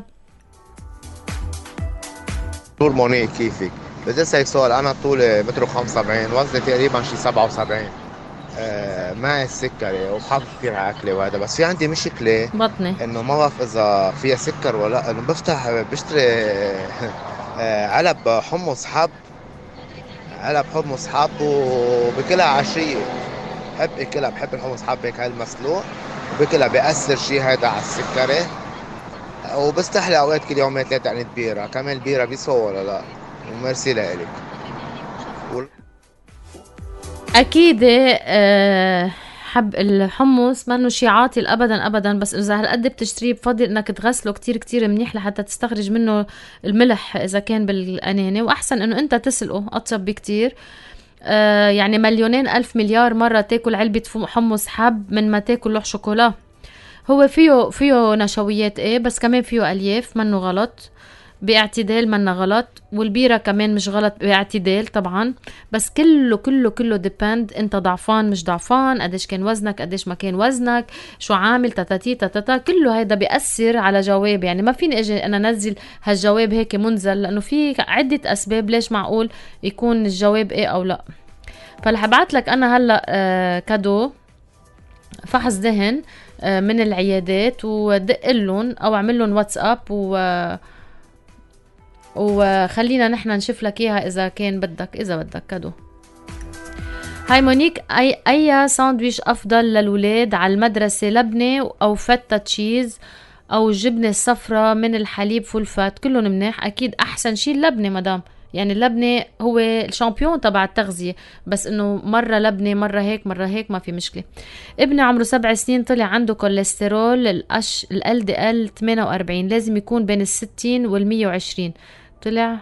دكتور مونيك، كيفك؟ بدي اسالك سؤال. انا طولي متر وخمسة وسبعين، وزني تقريبا شي سبعة وسبعين، آه معي السكري وبحافظ كثير على اكلي وهذا، بس في عندي مشكله
بطني انه
ما بعرف اذا فيها سكر ولا لا. انه بفتح بشتري آه علب حمص حب علب حمص حب وبكلها عشيه. بحب اكلها، بحب الحمص حب هيك هالمسلوق وبكلها. بيأثر شيء هذا على السكري، وبستحلي اوقات كل يومين ثلاثه عند بيره. كمان البيره بيسوى ولا لا؟ وميرسي لك. و...
اكيد أه حب الحمص منه شي عاطل ابدا ابدا، بس اذا هالقد بتشتريه بفضل انك تغسله كتير كتير منيح لحتى تستخرج منه الملح اذا كان بالقنانه، واحسن انه انت تسلقه اطيب بكتير. أه يعني مليونين الف مليار مره تاكل علبه حمص حب من ما تاكل لوح شوكولا. هو فيه فيه نشويات ايه، بس كمان فيه الياف، منه غلط باعتدال، منه غلط. والبيرة كمان مش غلط باعتدال طبعا، بس كله كله كله ديبند انت ضعفان مش ضعفان، قديش كان وزنك، قديش ما كان وزنك، شو عامل تتاتي تتاتا، كله هيدا بيأثر على جواب. يعني ما فيني اجي انا نزل هالجواب هيك منزل، لانه في عدة اسباب ليش معقول يكون الجواب ايه او لا. فلح ابعت لك انا هلا آه كادو فحص دهن آه من العيادات، ودق لهم او اعمل لهم واتساب و وخلينا نحن نشوف لك اياها اذا كان بدك اذا بدك كادو. هاي مونيك، اي اي ساندويش افضل للولاد على المدرسه؟ لبنه او فته تشيز او جبنه صفراء من الحليب فول فات، كلهم منيح. اكيد احسن شيء اللبنه مدام، يعني اللبنه هو الشامبيون تبع التغذيه، بس انه مره لبنه مره هيك مره هيك ما في مشكله. ابني عمره سبع سنين طلع عنده كوليسترول الأش ال دي ال ثمانية وأربعين، لازم يكون بين الستين والمية وعشرين. طلع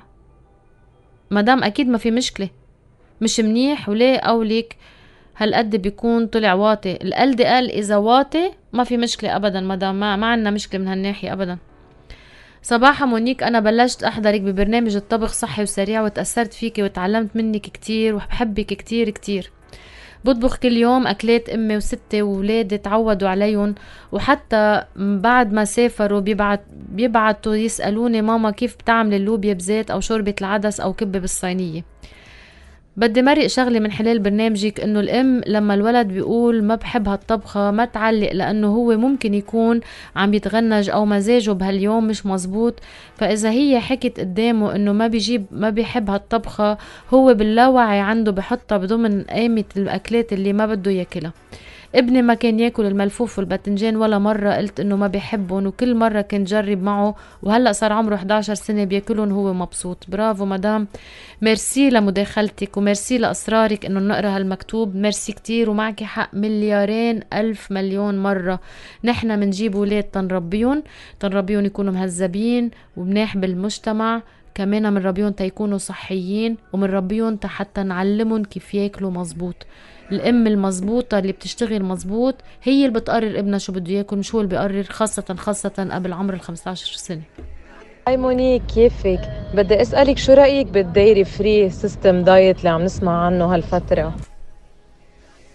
مدام اكيد ما في مشكله، مش منيح وليه اولك هالقد بيكون طلع واطي. ال دي ال اذا واطي ما في مشكله ابدا مدام، ما, ما عندنا مشكله من هالناحيه ابدا. صباحا مونيك، انا بلشت احضرك ببرنامج الطبخ صحي وسريع وتاثرت فيكي وتعلمت منك كتير وبحبك كتير كتير. بطبخ كل يوم اكلات امي وستي وولادي تعودوا عليهم، وحتى بعد ما سافروا بيبعت بيبعتوا يسالوني ماما كيف بتعمل اللوبيا بزيت او شوربه العدس او كبه بالصينيه. بدي مرق شغلي من خلال برنامجك، انه الام لما الولد بيقول ما بحب هالطبخه ما تعلق، لانه هو ممكن يكون عم يتغنج او مزاجه بهاليوم مش مزبوط. فاذا هي حكت قدامه انه ما بيجيب ما بيحب هالطبخه، هو باللاوعي عنده بحطها بضمن قائمه الاكلات اللي ما بده ياكلها. ابني ما كان ياكل الملفوف والباذنجان ولا مره قلت انه ما بيحبهم، وكل مره كنت جرب معه، وهلا صار عمره إحدى عشر سنه بياكلهم هو مبسوط. برافو مدام، ميرسي لمداخلتك وميرسي لاصرارك انه نقرا هالمكتوب، ميرسي كتير. ومعك حق مليارين الف مليون مره. نحن منجيب ولاد تنربيهم تنربيهم يكونوا مهذبين ومناح بالمجتمع، كمان منربيهم تيكونوا صحيين، ومنربيهم حتى نعلمهم كيف ياكلوا مزبوط. الام المزبوطة اللي بتشتغل مزبوط هي اللي بتقرر ابنها شو بده ياكل، مش هو اللي بيقرر، خاصة خاصة قبل عمر الخمسة عشر سنة.
هاي مونيك، كيفك؟ بدي اسألك شو رأيك بالدايري فري سيستم دايت اللي عم نسمع عنه هالفترة؟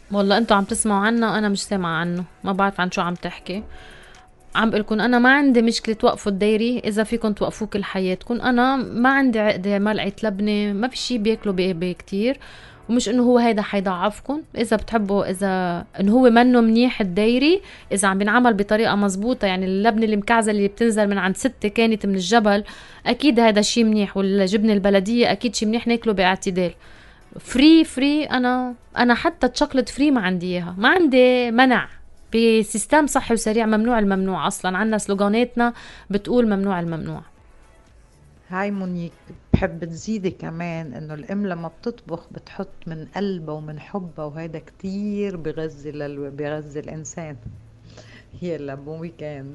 والله انتوا عم تسمعوا عنه وانا مش سامعه عنه، ما بعرف عن شو عم تحكي. عم بقولكن انا ما عندي مشكله توقفوا الدايري اذا فيكم توقفوه كل حياتكم. انا ما عندي عقده ملعقه لبنه، ما في شيء بياكلوا بيه كتير، ومش انه هو هيدا حيضعفكم. اذا بتحبوا اذا انه هو منه منيح الدايري، اذا عم بينعمل بطريقه مزبوطه، يعني اللبنه المكعزه اللي بتنزل من عند ستة كانت من الجبل، اكيد هذا شيء منيح. والجبنه البلديه اكيد شيء منيح ناكله باعتدال. فري فري انا انا حتى الشوكلت فري ما عندي اياها، ما عندي منع. بسيستم صحي وسريع ممنوع الممنوع. اصلا عنا سلوغاناتنا بتقول ممنوع الممنوع.
هاي مونيك، بحب تزيدي كمان انه الام لما بتطبخ بتحط من قلبها ومن حبها، وهيدا كتير بغذي لل... بغذي الانسان. يلا بون ويكند.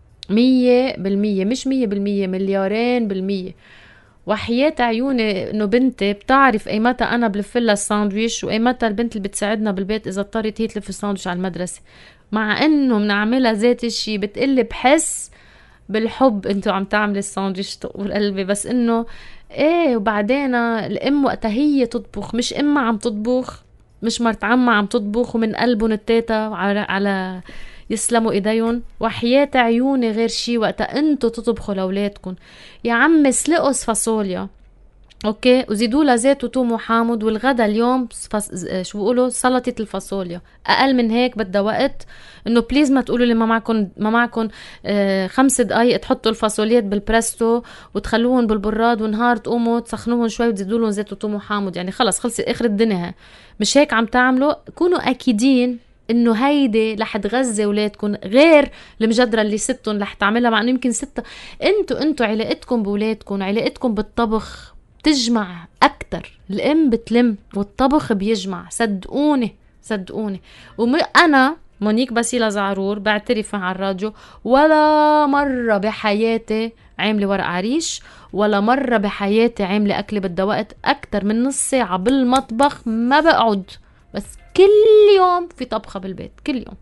مية بالمية، مش مية بالمية، مليارين بالمية. وحياة عيوني انه بنتي بتعرف ايمتى انا بلفلها الساندويش، وايمتى البنت اللي بتساعدنا بالبيت اذا اضطرت هي تلف الساندويش على المدرسة، مع انه بنعملها ذات الشي. بتقلي بحس بالحب انتو عم تعملي الساندويش تقول قلبي، بس انه ايه. وبعدين الام وقتها هي تطبخ، مش امها عم تطبخ، مش مرت عمها عم تطبخ ومن قلبهم التاتا على, على يسلموا ايديهم. وحياة عيوني غير شي وقتها انتو تطبخوا لاولادكم. يا عمي سلقوا فاصوليا اوكي، وزيدوا لها زيت وتوم وحامض، والغدا اليوم فص... شو بيقولوا سلطه الفاصوليا. اقل من هيك بدها وقت. انه بليز ما تقولوا لي ما معكم ما معكم آه خمس دقايق تحطوا الفاصوليات بالبريستو وتخلوهم بالبراد، ونهار تقوموا تسخنوهم شوي وتزيدوا لهم زيت وتوم وحامض. يعني خلص خلص اخر الدنيا. مش هيك عم تعملوا. كونوا اكيدين انه هيدي رح تغذي اولادكم غير المجدره اللي ستهم رح تعملها، مع انه يمكن ستة. انتوا انتوا علاقتكم باولادكم، علاقتكم بالطبخ تجمع أكتر. الأم بتلم والطبخ بيجمع، صدقوني صدقوني. وأنا مونيك باسيلا زعرور بعترف على الراديو، ولا مرة بحياتي عاملة ورق عريش، ولا مرة بحياتي عاملة أكل بدها وقت أكتر من نص ساعة بالمطبخ ما بقعد. بس كل يوم في طبخة بالبيت، كل يوم.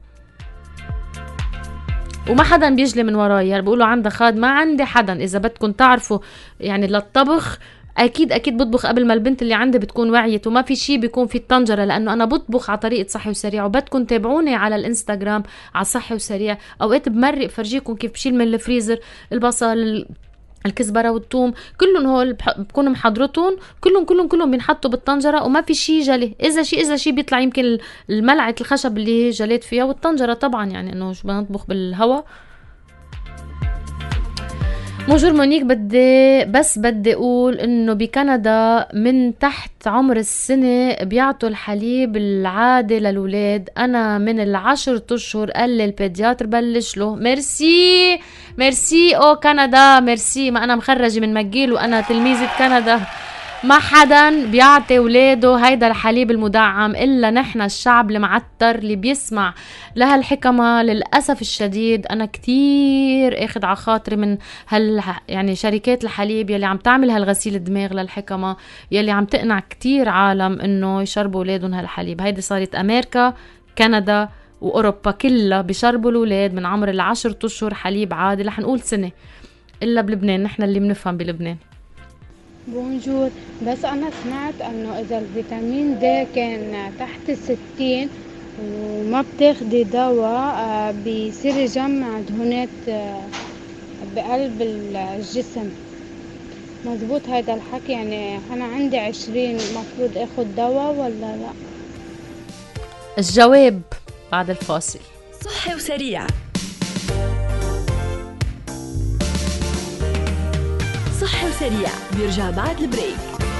وما حدا بيجلي من وراي. يعني بيقولوا عندها خاد، ما عندي حدا. إذا بدكم تعرفوا يعني للطبخ اكيد اكيد بطبخ قبل ما البنت اللي عندي بتكون وعيت، وما في شيء بيكون في الطنجره، لانه انا بطبخ على طريقه صحي وسريع. وبدكم تابعوني على الانستغرام على صحي وسريع. اوقات بمرق فرجيكم كيف بشيل من الفريزر البصل الكزبره والثوم، كلهم هول بكون محضرتهم، كلهم كلهم كلهم بينحطوا بالطنجره، وما في شيء جلي. اذا شيء اذا شيء بيطلع يمكن الملعقه الخشب اللي جليت فيها، والطنجره طبعا يعني انه شو بنطبخ بالهواء. بونجور مونيك، بدي بس بدي اقول انه بكندا من تحت عمر السنة بيعطوا الحليب العادي للولاد. انا من العشر اشهر قال لي البيدياتر بلش له. ميرسي ميرسي او كندا ميرسي. ما انا مخرجة من مجيل وانا تلميذة كندا. ما حدا بيعطي ولاده هيدا الحليب المدعم الا نحن الشعب المعتر اللي بيسمع لهالحكمة. للأسف الشديد انا كتير اخد على خاطري من هال يعني شركات الحليب يلي عم تعمل هالغسيل الدماغ للحكمة، يلي عم تقنع كتير عالم انه يشربوا ولادهم هالحليب. هيدي صارت امريكا، كندا واوروبا كلها بيشربوا الولاد من عمر العشر اشهر حليب عادي، رح نقول سنة، الا بلبنان نحن اللي بنفهم بلبنان.
بونجور، بس أنا سمعت أنه إذا الفيتامين د كان تحت الستين وما بتاخدي دواء بيصير يجمع دهونات بقلب الجسم. مزبوط هيدا الحكي؟ يعني أنا عندي عشرين مفروض أخد دواء ولا لا؟
الجواب بعد الفاصل.
صحي وسريع. صحي وسريع بيرجع بعد البريك.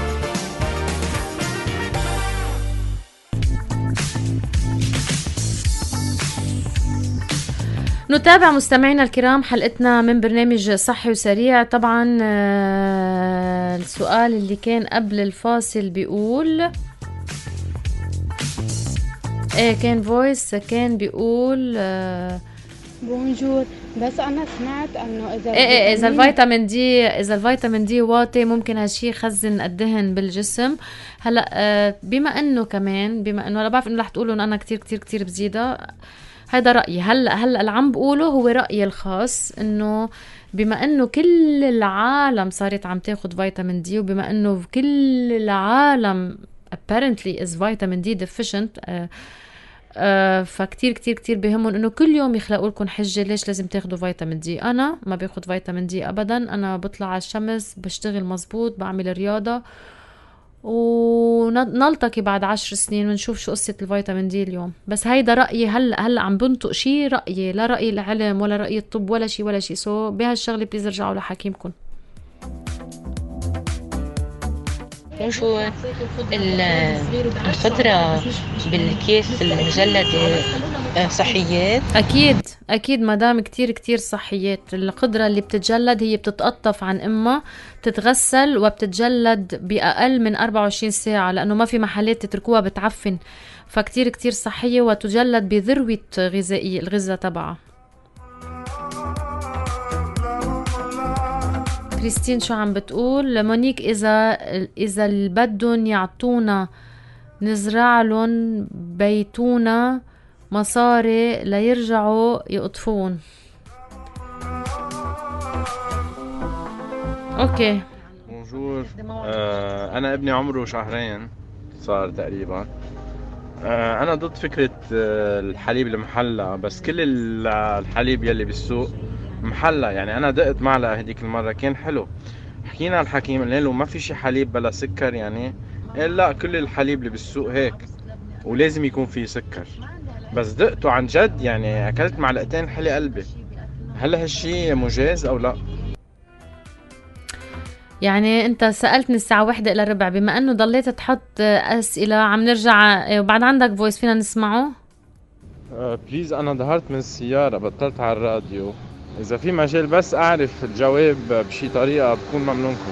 نتابع مستمعينا الكرام حلقتنا من برنامج صحي وسريع. طبعا السؤال اللي كان قبل الفاصل بيقول ايه كان فويس كان بيقول
بونجور، بس انا سمعت انه اذا
ايه ايه اذا الفيتامين دي اذا الفيتامين دي واطي ممكن هالشي يخزن الدهن بالجسم. هلا بما انه كمان بما انه انا بعرف انه رح تقولوا انه انا كتير كتير كتير بزيادة، هذا رأيي. هلا هلا اللي عم بقوله هو رأيي الخاص، انه بما انه كل العالم صارت عم تاخد فيتامين دي، وبما انه كل العالم apparently is vitamin D deficient، آه فكتير كتير كتير بهمهم انه كل يوم يخلقوا لكم حجة ليش لازم تاخدوا فيتامين دي. انا ما باخد فيتامين دي ابدا، انا بطلع على الشمس، بشتغل مزبوط، بعمل رياضة، ونلتقي بعد عشر سنين ونشوف شو قصة الفيتامين دي اليوم. بس هيدا رأيي، هلأ هلأ عم بنطق شي رأيي، لا رأي العلم ولا رأي الطب ولا شي ولا شي. سو بهالشغلة بليز رجعوا لحكيمكم.
بونجور. الخضرة بالكيس المجلدة صحيات؟
أكيد أكيد مدام، كتير كتير صحيات. الخضرة اللي بتتجلد هي بتتقطف عن أمها، بتتغسل وبتتجلد بأقل من أربعة وعشرين ساعة، لأنه ما في محلات تتركوها بتعفن، فكتير كتير صحية وتجلد بذروة غذائية الغذاء تبعها. كريستين شو عم بتقول؟ مونيك إذا إذا اللي بدهم يعطونا نزرع لهم بيتونا مصاري ليرجعوا يقطفون. اوكي.
بونجور. آه انا ابني عمره شهرين صار تقريبا. آه انا ضد فكرة آه الحليب المحلى، بس كل الحليب يلي بالسوق محلى. يعني انا دقت معلقة هديك المرة كان حلو، حكينا الحكيم قلنا له ما في شي حليب بلا سكر يعني، قال لا كل الحليب اللي بالسوق هيك ولازم يكون فيه سكر. بس دقته عن جد يعني اكلت معلقتين حلي قلبي. هل هالشي مجاز او لا؟
يعني انت سألتني الساعة واحدة الى ربع، بما انه ضليت تحط اسئلة عم نرجع وبعد عندك فويس فينا نسمعه؟
آه بليز. انا ظهرت من السيارة بطلت على الراديو، اذا في مجال بس اعرف الجواب بشي طريقة بكون ممنونكم.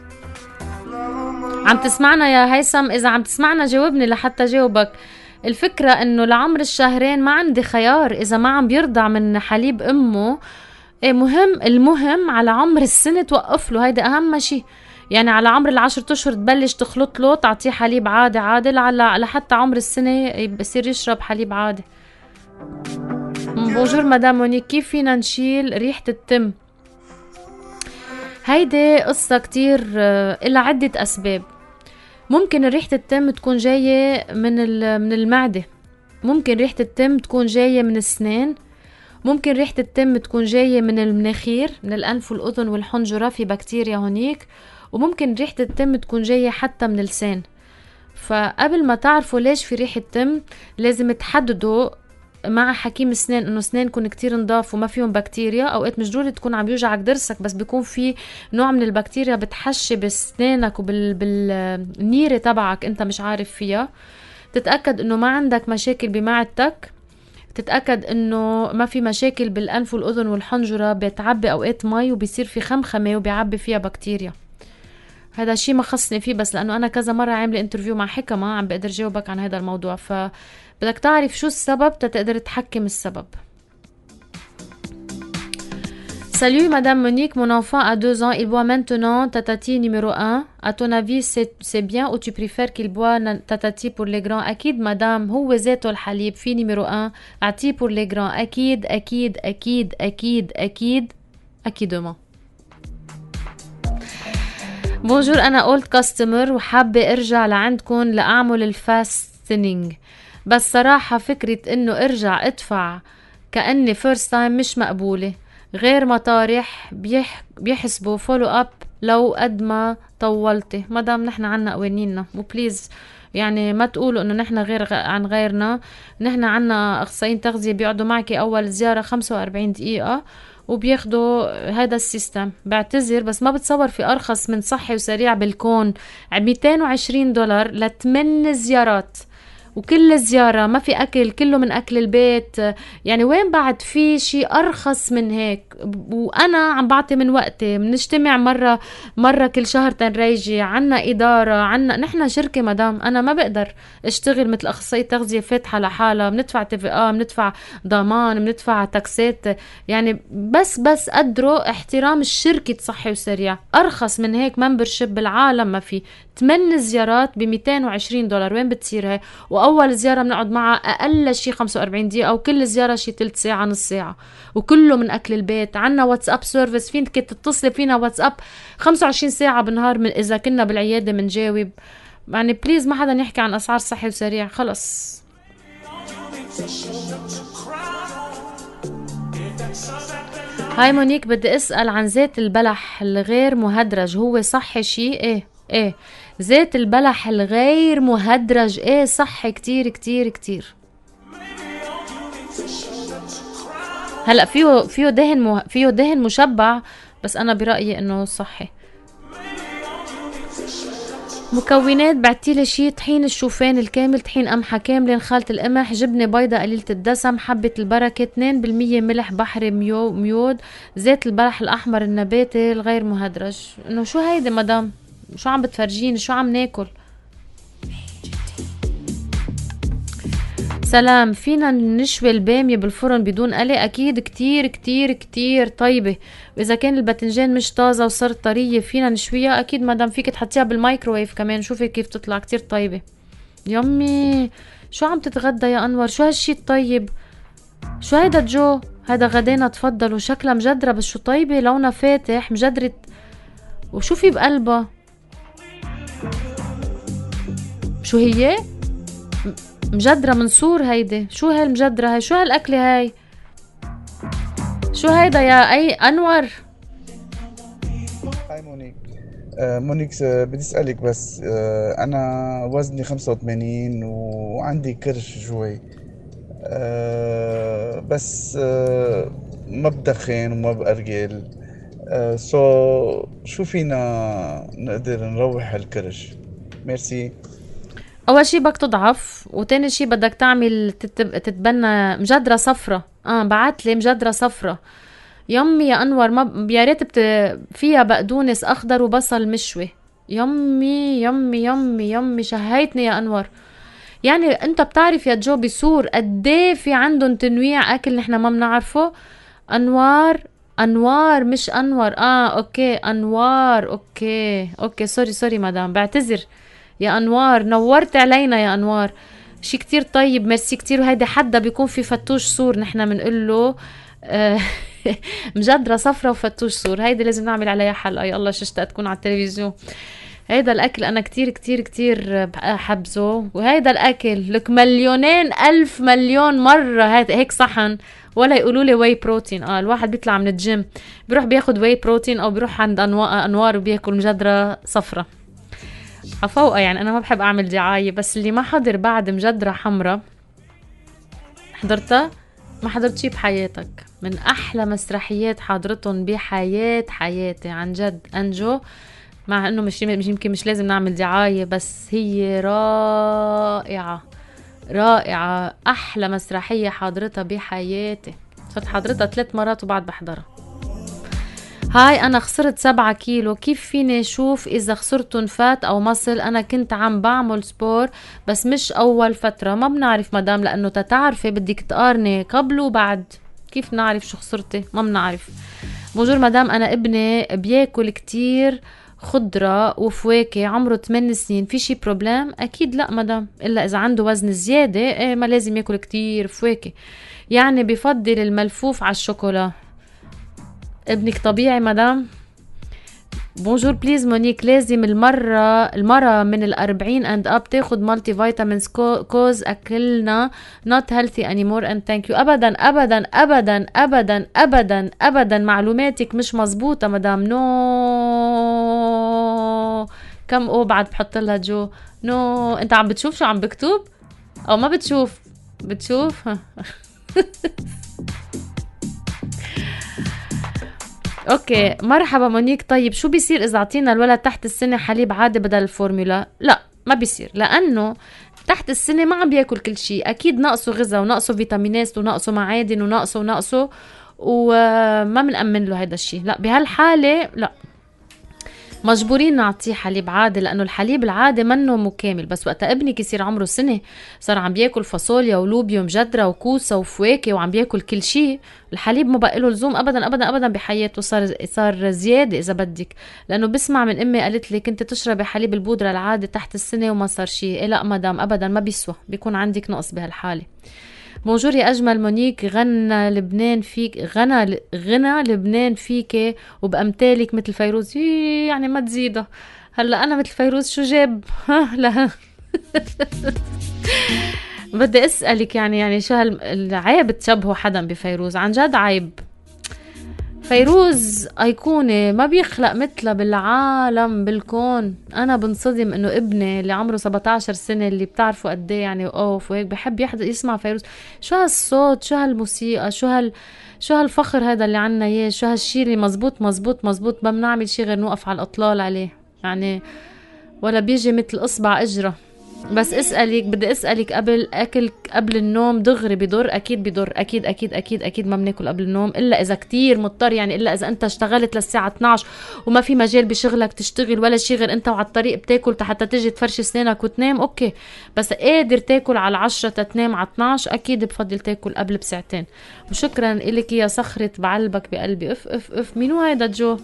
عم تسمعنا يا هيثم؟ اذا عم تسمعنا جاوبني لحتى جاوبك. الفكرة انه لعمر الشهرين ما عندي خيار، اذا ما عم بيرضع من حليب امه ايه مهم، المهم على عمر السنة توقف له، هيدا اهم شيء. يعني على عمر العشر اشهر تبلش تخلط له، تعطيه حليب عادي عادي لحتى عمر السنة بصير يشرب حليب عادي. بونجور مدام مونيك، كيف فينا نشيل ريحة التم؟ هيدي قصة كتير إلها عدة أسباب. ممكن ريحة التم تكون جاية من من المعدة، ممكن ريحة التم تكون جاية من السنان، ممكن ريحة التم تكون جاية من المناخير، من الأنف والأذن والحنجرة، في بكتيريا هونيك، وممكن ريحة التم تكون جاية حتى من اللسان. فقبل ما تعرفوا ليش في ريحة تم لازم تحددوا مع حكيم اسنان انه اسنانكم كتير نضاف وما فيهم بكتيريا. اوقات مش ضروري تكون عم يوجعك ضرسك، بس بيكون في نوع من البكتيريا بتحشي باسنانك وبالنيرة تبعك انت مش عارف فيها. تتأكد انه ما عندك مشاكل بمعدتك، تتأكد انه ما في مشاكل بالانف والاذن والحنجرة، بتعبي اوقات مي وبيصير في خمخمة وبيعبي فيها بكتيريا. هذا الشيء ما خصني فيه، بس لانه انا كذا مرة عاملة انترفيو مع حكمة عم بقدر جاوبك عن هذا الموضوع. فبدك تعرف شو السبب تقدر تحكم السبب. Salut Madame Monique, mon enfant a deux ans, il boit maintenant tatati numéro un. À ton avis, c'est, c'est bien ou tu préfères qu'il boit tatati pour les grands? أكيد مدام، هو ذاته الحليب في نيميرو واحد، أعطيه pour les grands. أكيد أكيد أكيد أكيد أكيد أكيدما. بونجور، أنا أولد كاستمر وحابة أرجع لعندكم لأعمل الفاستنينج، بس صراحة فكرة إنه أرجع أدفع كأني فيرست تايم مش مقبولة. غير مطارح بيح بيحسبوا فولو اب لو قد ما طولتي. مدام نحن عنا قوانيننا، وبليز يعني ما تقولوا انه نحن غير عن غيرنا. نحن عنا اخصائيين تغذية بيقعدوا معك اول زيارة خمسة وأربعين دقيقة وبياخدوا هذا السيستم. بعتذر بس ما بتصور في ارخص من صحي وسريع بالكون. مئتين وعشرين دولار لثمان زيارات، وكل زيارة ما في أكل، كله من أكل البيت. يعني وين بعد في شيء أرخص من هيك؟ وأنا عم بعطي من وقتي، بنجتمع مرة مرة كل شهر تنريجي، عنا إدارة، عنا نحن شركة مدام. أنا ما بقدر اشتغل مثل أخصائي تغذية فاتحة لحالة، بندفع تي في آ، بندفع ضمان، بندفع تاكسات. يعني بس بس قدروا احترام الشركة صحي وسريع. أرخص من هيك ممبرشيب بالعالم ما في. ثمان زيارات ب مئتين وعشرين دولار، وين بتصير هاي؟ واول زياره بنقعد معها اقل شيء خمسة وأربعين دقيقه، وكل زياره شيء ثلث ساعه نص ساعه، وكله من اكل البيت. عنا واتساب سيرفيس، فينك تتصلي فينا واتساب خمسة وعشرين ساعه بالنهار من اذا كنا بالعياده بنجاوب. يعني بليز ما حدا يحكي عن اسعار صحي وسريع، خلص. هاي مونيك، بدي اسأل عن زيت البلح الغير مهدرج، هو صحي شي؟ ايه ايه زيت البلح الغير مهدرج ايه صحي كتير كتير كتير. هلا فيه فيه دهن مه... فيه دهن مشبع، بس انا برأيي انه صحي. مكونات بعتيلي شي: طحين الشوفان الكامل، طحين قمحة كاملة، خالة القمح، جبنة بيضة قليلة الدسم، حبة البركة، اثنين بالمية ملح بحري ميو ميود، زيت البلح الأحمر النباتي الغير مهدرج. إنه شو هيدي مدام؟ شو عم بتفرجيني؟ شو عم ناكل؟ سلام، فينا نشوي البامية بالفرن بدون قلي؟ أكيد، كتير كتير كتير طيبة. وإذا كان الباذنجان مش طازة وصارت طرية فينا نشويها؟ أكيد مدام، فيك تحطيها بالمايكروويف كمان، شوفي كيف تطلع كتير طيبة. يمي، شو عم تتغدى يا أنور؟ شو هالشي الطيب؟ شو هيدا جو؟ هيدا غدانا، تفضلوا. شكلها مجدرة بس شو طيبة، لونها فاتح مجدرة. وشو في بقلبها؟ شو هي؟ مجدرة من سور هيدي. شو هالمجدرة هاي؟ شو هالأكلة هاي؟ شو هيدا يا أي أنور؟
هاي مونيك. آه مونيك، آه بدي أسألك بس، آه أنا وزني خمسة وثمانين وعندي كرش شوي، آه بس آه ما بدخن وما بأرجل، آه سو شو فينا نقدر نروح الكرش؟ ميرسي.
اول شي بدك تضعف، وتاني شي بدك تعمل تتب... تتبنى مجدرة صفرة. اه بعتلي مجدرة صفرة. يمي يا انور، ما يا ريت بت... فيها بقدونس اخضر وبصل مشوي. يمي يمي يمي يمي، شهيتني يا انور. يعني انت بتعرف يا جو بسور قديه في عندهم تنويع اكل نحن ما بنعرفه؟ انوار انوار مش انور. اه اوكي انوار. اوكي اوكي سوري سوري مدام، بعتذر يا انوار. نورت علينا يا انوار، شي كتير طيب، ميرسي كتير. وهيدا حدا بيكون في فتوش سور نحنا بنقول له آه مجدرة صفرة وفتوش سور، هيدا لازم نعمل عليها حلقة. يا الله ششتها تكون على التلفزيون. هيدا الاكل انا كتير كتير كتير حبزه، وهيدا الاكل لك مليونين الف مليون مرة هيك صحن ولا يقولوا لي واي بروتين. اه الواحد بيطلع من الجيم بيروح بياخد واي بروتين، او بيروح عند انوار وبياكل مجدرة صفرة عفوقة. يعني انا ما بحب اعمل دعاية، بس اللي ما حضر بعد مجدرة حمرة حضرتها؟ ما حضرت شي بحياتك. من احلى مسرحيات حضرتهم بحياة حياتي عن جد انجو، مع انه مش مش يمكن مش لازم نعمل دعاية، بس هي رائعة رائعة. احلى مسرحية حضرتها بحياتي، صرت حضرتها ثلاث مرات وبعد بحضرها. هاي أنا خسرت سبعة كيلو، كيف فيني شوف إذا خسرتن فات أو مصل؟ أنا كنت عم بعمل سبور بس مش أول فترة. ما بنعرف مدام، لأنه تتعرفي بدك تقارني قبل وبعد. كيف نعرف شو خسرتي؟ ما بنعرف. بونجور مدام، أنا ابني بياكل كتير خضرة وفواكه، عمره ثمان سنين، في شي بروبلام؟ أكيد لا مدام، إلا إذا عنده وزن زيادة إيه ما لازم ياكل كتير فواكه. يعني بفضل الملفوف على الشوكولا. ابنك طبيعي مدام؟ بونجور بليز مونيك، لازم المرة المرة من الأربعين اند اب تاخد مالتي فيتامينز كوز أكلنا not healthy anymore and thank you. أبدا أبدا أبدا أبدا أبدا أبدا معلوماتك مش مزبوطة مدام. نو كم او بعد بحط لها جو. نو انت عم بتشوف شو عم بكتب او ما بتشوف؟ بتشوف. اوكي مرحبا مونيك. طيب شو بيصير اذا اعطينا الولد تحت السنة حليب عادي بدل الفورمولا؟ لا ما بيصير، لانه تحت السنة ما عم بياكل كل شيء، اكيد ناقصه غذاء وناقصه فيتامينات وناقصه معادن وناقصه وناقصه وما بنأمن له هيدا الشيء. لا بهالحالة لا، مجبورين نعطيه حليب عادي، لانه الحليب العادي منه مكامل. بس وقت ابنك يصير عمره سنة صار عم بياكل فاصوليا ولوبيا ومجدرة وكوسة وفواكه وعم بياكل كل شيء، الحليب ما بقى له لزوم ابدا ابدا ابدا بحياته، صار صار زيادة اذا بدك. لانه بسمع من امي قالت لي كنت تشربي حليب البودرة العادي تحت السنة وما صار شيء. إيه لا مدام ابدا ما بيسوى، بيكون عندك نقص بهالحالة. بونجور يا اجمل مونيك، غنى لبنان فيك، غنى غنى لبنان فيك وبامثالك مثل فيروز. يعني ما تزيده. هلا انا مثل فيروز شو جاب؟ ها لا. بدي اسالك يعني يعني شو هالعيب تشبهوا حدا بفيروز؟ عن جد عيب. فيروز أيقونة ما بيخلق مثلها بالعالم بالكون. أنا بنصدم إنه ابني اللي عمره سبعتاشر سنة اللي بتعرفوا قد ايه يعني أوف وهيك بحب يحضر يسمع فيروز. شو هالصوت، شو هالموسيقى، شو هال شو هالفخر هذا اللي عنا اياه، شو هالشي اللي مزبوط مزبوط مزبوط ما بنعمل شي غير نوقف على الأطلال عليه يعني، ولا بيجي مثل إصبع إجرة. بس اسألك بدي اسألك قبل أكل قبل النوم دغري بيضر؟ أكيد بيضر، أكيد أكيد أكيد أكيد ما بناكل قبل النوم إلا إذا كتير مضطر يعني، إلا إذا أنت اشتغلت للساعة اثنعش وما في مجال بشغلك تشتغل ولا شي غير أنت وعلى الطريق بتاكل حتى تجي تفرش سنانك وتنام أوكي. بس قادر تاكل على العشرة تتنام على اثنعش أكيد بفضل تاكل قبل بساعتين. وشكرا إلك يا صخرة بعلبك بقلبي. اف اف اف مينو هيدا جو؟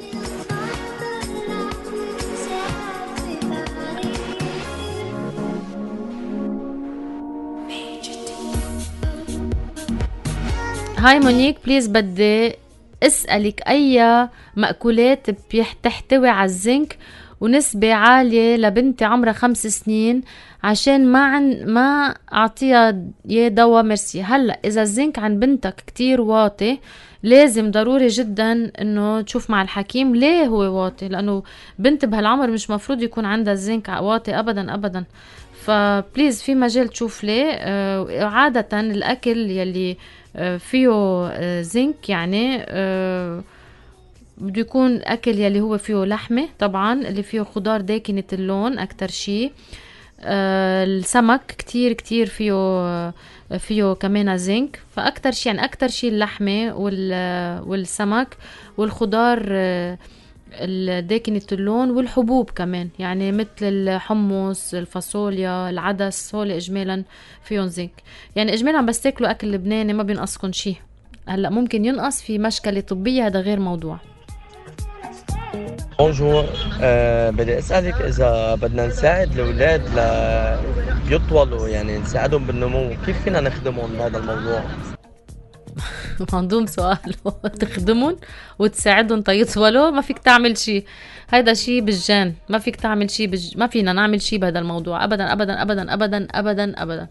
هاي مونيك بليز بدي اسألك أي مأكولات بتحتوي على الزنك ونسبة عالية لبنتي عمرها خمس سنين عشان ما عن ما أعطيها يا دواء مرسي. هلأ إذا الزنك عن بنتك كتير واطي لازم ضروري جدا انه تشوف مع الحكيم ليه هو واطي، لانه بنت بهالعمر مش مفروض يكون عندها الزنك واطي ابدا ابدا. فبليز في مجال تشوف ليه. آه عادة الاكل يلي آه فيه آه زنك يعني آه بده يكون اكل يلي هو فيه لحمة طبعا، اللي فيه خضار داكنة اللون اكتر شي. آه السمك كتير كتير فيه آه فيه كمان زنك، فاكتر شي يعني اكتر شي اللحمة والسمك والخضار آه الداكنة اللون والحبوب كمان يعني مثل الحمص الفاصوليا العدس، هول اجمالا فيهم زنك. يعني اجمالا بس تاكلوا اكل لبناني ما بينقصكم شي. هلا ممكن ينقص في مشكلة طبية هذا غير موضوع.
بونجور، أه بدي اسالك اذا بدنا نساعد الاولاد ليطولوا يعني نساعدهم بالنمو كيف فينا نخدمهم بهذا الموضوع؟
منظوم سؤال. تخدمهم وتساعدهم تيطولوا؟ ما فيك تعمل شي، هيدا شي بالجان، ما فيك تعمل شي بج... ما فينا نعمل شي بهذا الموضوع ابدا ابدا ابدا ابدا ابدا ابدا.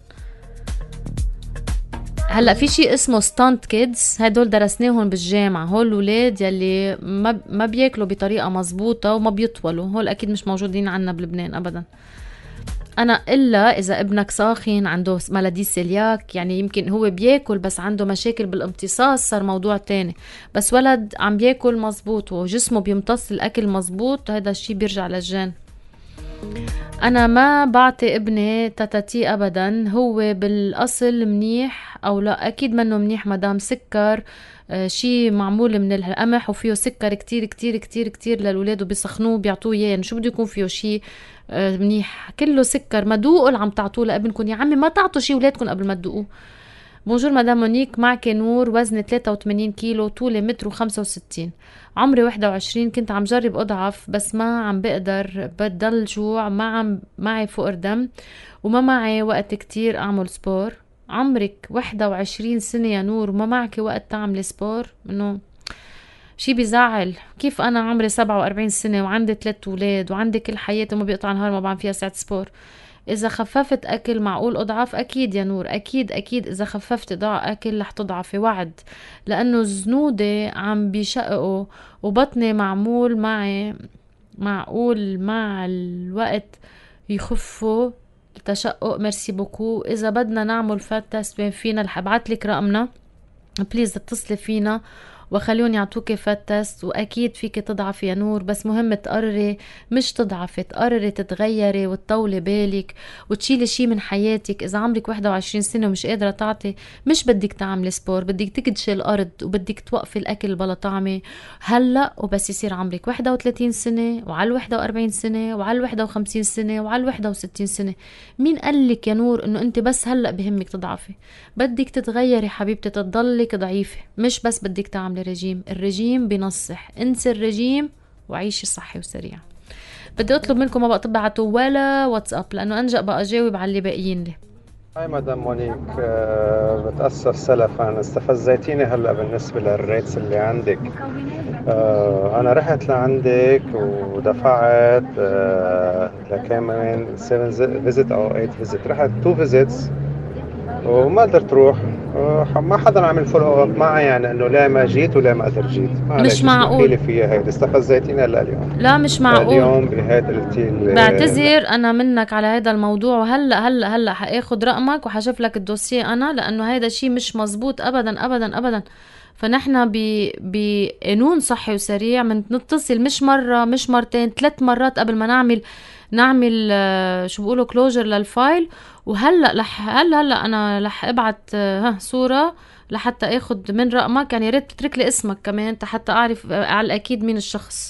هلا في شيء اسمه ستانت كيدز، هدول درسناهم بالجامعه. هول الاولاد يلي ما ما بياكلوا بطريقه مزبوطه وما بيطولوا، هول اكيد مش موجودين عنا بلبنان ابدا. انا الا اذا ابنك ساخن عنده مالادي سيلياك يعني يمكن هو بياكل بس عنده مشاكل بالامتصاص صار موضوع تاني. بس ولد عم بياكل مزبوط وجسمه بيمتص الاكل مزبوط هذا الشيء بيرجع للجين. انا ما بعطي ابني تاتاتي ابدا، هو بالاصل منيح او لا اكيد منه منيح مدام سكر آه شي معمول من القمح وفيه سكر كتير كتير كتير كتير للولاد وبيسخنوه بيعطوه اياه يعني شو بده يكون فيه شي آه منيح كله سكر. ما دوقوا اللي عم تعطوه لابنكم يا عمي، ما تعطوا شي ولادكم قبل ما تدوقوه. بونجور مدام مونيك، معك نور، وزني ثلاثة وثمانين كيلو، طولي متر وخمسة وستين، عمري واحد وعشرين. كنت عم جرب اضعف بس ما عم بقدر، بضل جوع، ما عم معي فقر دم وما معي وقت كتير اعمل سبور. عمرك واحد وعشرين سنة يا نور وما معك وقت تعمل سبور؟ انه شي بيزعل. كيف انا عمري سبعة وأربعين سنة وعندي ثلاث اولاد وعندي كل حياتي وما بيقطع نهار ما بعمل فيها ساعة سبور؟ إذا خففت أكل معقول أضعف؟ أكيد يا نور، أكيد أكيد إذا خففت ضع أكل رح تضعفي وعد، لأنه زنودي عم بيشققوا وبطني معمول معي معقول مع الوقت يخفوا التشقق. ميرسي بوكو. إذا بدنا نعمل فات تست وين فينا رح أبعتلك رقمنا، بليز اتصلي فينا وخليون يعطوكي فات تست واكيد فيكي تضعفي يا نور. بس مهم تقرري، مش تضعفي، تقرري تتغيري وتطولي بالك وتشيلي شي من حياتك. اذا عمرك واحد وعشرين سنة ومش قادرة تعطي، مش بدك تعملي سبور، بدك تكدشي الارض وبدك توقفي الاكل بلا طعمه هلا وبس يصير عمرك واحد وثلاثين سنة وعلى واحد وأربعين سنة وعلى واحد وخمسين سنة وعلى واحد وستين سنة. مين قالك يا نور انه انت بس هلا بهمك تضعفي؟ بدك تتغيري حبيبتي، تضلك ضعيفة، مش بس بدك تعملي رجيم. الرجيم بنصح، انسي الرجيم وعيشي صحي وسريع. بدي اطلب منكم ما بقى تبعتوا ولا واتساب لانه انجأ بقى اجاوب على اللي باقيين لي.
هاي مدام مونيك، أه بتأسف سلفا، استفزيتيني هلا بالنسبة للريتس اللي عندك. أه انا رحت لعندك ودفعت أه لكمان سبعة فيزيت او ثمانية فيزيت، رحت تو فيزيتس وما قدرت روح. آه، ما حدا عمل فولو اب معي يعني انه لا ما جيت ولا ما قدرت جيت.
مش معقول.
لي فيها هيدي استفزيتيني هلا اليوم.
لا مش معقول.
اليوم بهيدا قلتي
بعتذر انا منك على هذا الموضوع، وهلا هلا هلا حاخذ رقمك وحشوف لك الدوسيه انا، لانه هذا شيء مش مزبوط ابدا ابدا ابدا. فنحن بقانون صحي وسريع بنتصل مش مره مش مرتين، ثلاث مرات قبل ما نعمل نعمل شو بيقولوا كلوجر للفايل. وهلا لح هلا هلا انا رح ابعت ها صوره لحتى اخذ من رقمك، يعني يا ريت تترك لي اسمك كمان حتى اعرف على الاكيد مين الشخص.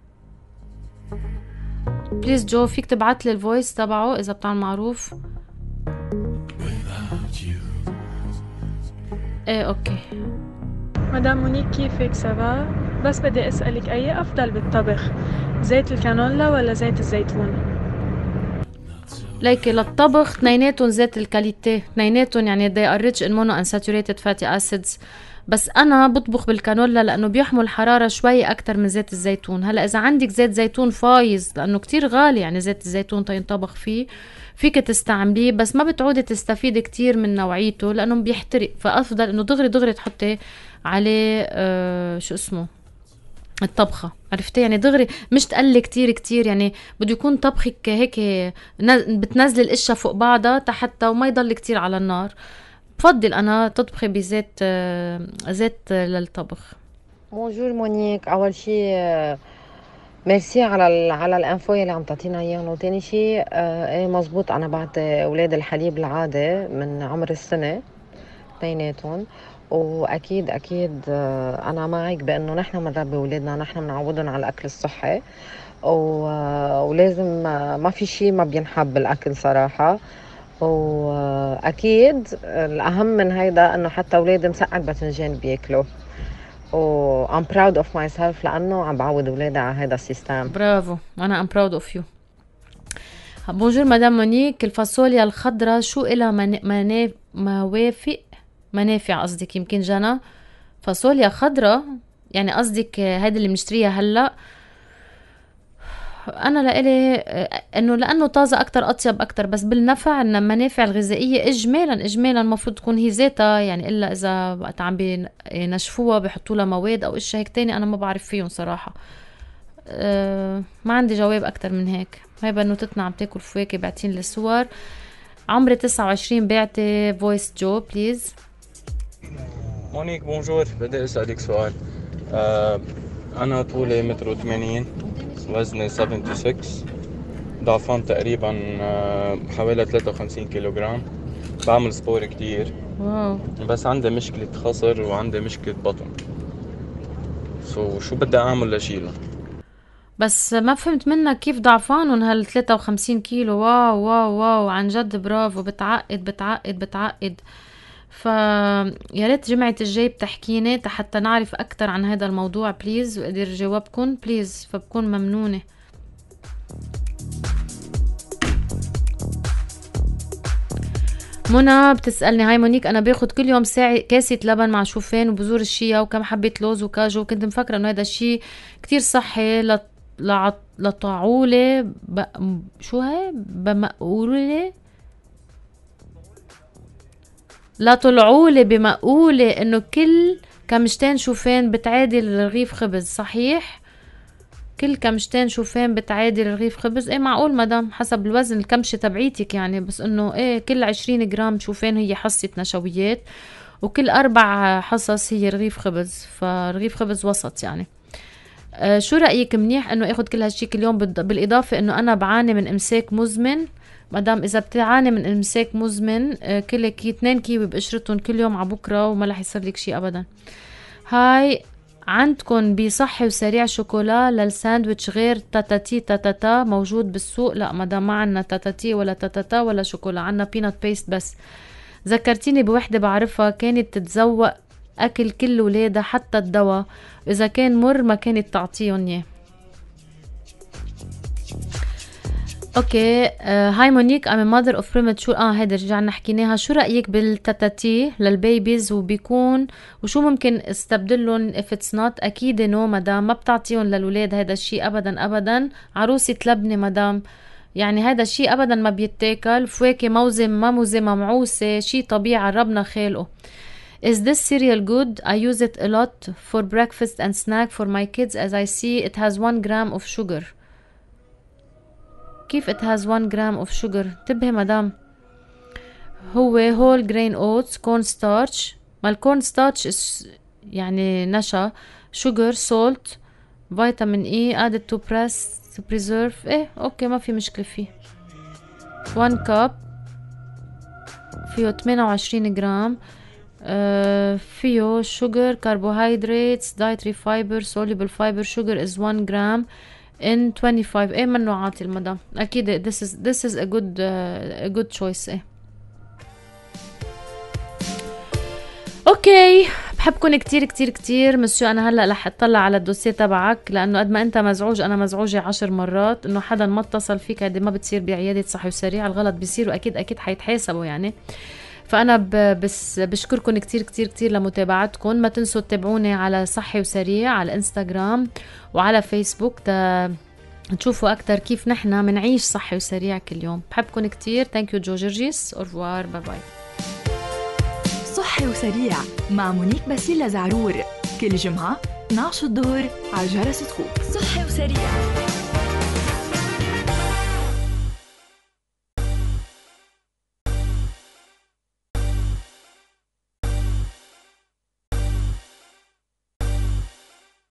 بليز جو فيك تبعت لي الفويس تبعه اذا بتعمل معروف. ايه اوكي.
مدام مونيك كيفك؟ سافا؟ بس بدي اسألك اي افضل بالطبخ، زيت الكانولا ولا زيت الزيتون؟
ليكي للطبخ اثنيناتهم زيت الكاليتي، اثنيناتهم يعني they are rich in monounsaturated fatty acids. بس انا بطبخ بالكانولا لانه بيحمل حراره شوي اكتر من زيت الزيتون. هلا اذا عندك زيت زيتون فايز لانه كتير غالي يعني زيت الزيتون تينطبخ فيه، فيك تستعمليه بس ما بتعودي تستفيدي كتير من نوعيته لانه بيحترق. فافضل انه دغري دغري تحطي عليه آه شو اسمه الطبخه، عرفتي يعني دغري مش تقلي كتير كتير، يعني بده يكون طبخك هيك بتنزلي الاشياء فوق بعضها حتى وما يضل كتير على النار. بفضل انا تطبخي بزيت زيت للطبخ.
بونجور مونيك، اول شيء ميرسي على على الانفو اللي عم تعطينا اياه، وثاني شيء ايه مزبوط انا بعطي اولاد الحليب العاده من عمر السنه اثنيناتهم، واكيد اكيد انا معك بانه نحن بنربي اولادنا، نحن بنعودهم على الاكل الصحي، ولازم ما في شيء ما بينحب بالاكل صراحه. واكيد الاهم من هيدا انه حتى اولادي مسقع باذنجان بياكلوا، و I'm proud of myself لانه عم بعود اولادي على هيدا السيستم.
برافو، انا I'm proud of you. بونجور مدام مونيك، الفاصوليا الخضراء شو إلها من... موافق منافع قصدك؟ يمكن جنى فاصوليا خضراء يعني قصدك هيدا اللي بنشتريها هلا. انا لإلي انه لانه طازه اكتر اطيب اكتر، بس بالنفع ان المنافع الغذائيه اجمالا اجمالا المفروض تكون هي ذاتها، يعني الا اذا وقت عم بينشفوها بيحطوا لها مواد او اشياء هيك تاني انا ما بعرف فيهم صراحه. أه ما عندي جواب اكتر من هيك. هاي بنوتتنا عم تاكل فواكه بعتين لي صور. عمري تسعة وعشرين بعتي فويس جو بليز.
مونيك بونجور، بدي اسالك سؤال. أه انا طولي متر وثمانين، وزني ستة وسبعين، ضعفان تقريبا حوالي ثلاثة وخمسين كيلوغرام، بعمل سبور كتير.
واو.
بس عندي مشكلة خصر وعندي مشكلة بطن، سو شو بدي اعمل لشيلها؟
بس ما فهمت منك كيف ضعفانهم هال ثلاثة وخمسين كيلو. واو واو واو عن جد برافو، بتعقد بتعقد بتعقد. فيا ريت جمعة الجاي بتحكيني حتى نعرف اكتر عن هذا الموضوع بليز، وقدر جوابكم بليز، فبكون ممنونة. منى بتسألني هاي مونيك، انا باخد كل يوم ساعة كاسة لبن مع شوفان وبذور الشيا وكم حبة لوز وكاجو، كنت مفكرة انه هذا الشيء كتير صحي ل... لع... لطعولة ب... شو هاي بمقولة لا طلعولي بمقولة انه كل كمشتين شوفان بتعادل رغيف خبز. صحيح؟ كل كمشتين شوفان بتعادل رغيف خبز. ايه معقول مدام، حسب الوزن الكمشة تبعيتك يعني، بس انه ايه كل عشرين جرام شوفان هي حصة نشويات، وكل اربع حصص هي رغيف خبز، فرغيف خبز وسط يعني. آه شو رأيك منيح انه اخد كل هالشي كل يوم؟ بالاضافة انه انا بعاني من امساك مزمن. مدام اذا بتعاني من امساك مزمن آه كل كي اثنين كيوي بقشرتهم كل يوم على بكره وما رح يصير لك شيء ابدا. هاي عندكم بصحي وسريع شوكولا للساندويتش غير تاتاتي تاتاتا موجود بالسوق؟ لا مدام ما عنا تاتاتي ولا تاتاتا ولا شوكولا، عنا بينات بيست بس. ذكرتيني بوحدة بعرفها كانت تتزوق اكل كل ولادها حتى الدواء، اذا كان مر ما كانت تعطيهم اياه. اوكي آه هاي مونيك I'm a mother of premature. اه هيدا رجعنا حكيناها. شو رأيك بالتاتاتي للبيبيز وبيكون وشو ممكن استبدلهم if it's not؟ اكيد نو مدام، ما بتعطيهم للولاد هيدا الشيء ابدا ابدا. عروسة لبنة مدام، يعني هذا الشيء ابدا ما بيتاكل. فواكه موزم ما موزم معوسه، شيء طبيعي ربنا خالقه. Is this cereal good? I use it a lot for breakfast and snack for my kids as I see it has one gram of sugar. كيف it has one gram of sugar؟ انتبهي مدام. هو whole grain oats corn starch. ما الكورن starch يعني نشا. sugar salt فيتامين E added to press to preserve. ايه اوكي ما في مشكلة فيه. one cup فيه ثمانية وعشرين جرام. Uh, فيه sugar carbohydrates dietary fiber soluble fiber sugar is one gram in twenty-five. ايه منه عاطي المدام اكيد. this is this is a good uh, a good choice. ايه اوكي بحبكن كتير كتير كتير مسيو. انا هلا رح اطلع على الدوسيه تبعك لانه قد ما انت مزعوج انا مزعوجه عشر مرات انه حدا ما اتصل فيك. هيدي ما بتصير بعياده صحي وسريع، الغلط بيصير واكيد اكيد حيتحاسبوا يعني. فانا بس بشكركم كتير كتير كتير لمتابعتكم. ما تنسوا تتابعوني على صحي وسريع على الانستغرام وعلى فيسبوك تا تشوفوا اكتر كيف نحنا منعيش صحي وسريع كل يوم. بحبكم كتير. ثانك يو جو جورجيس. اورفوار باي باي.
صحي وسريع مع مونيك باسيلا زعرور كل جمعة اثنعش الظهر على جرس سكوب. صحي وسريع.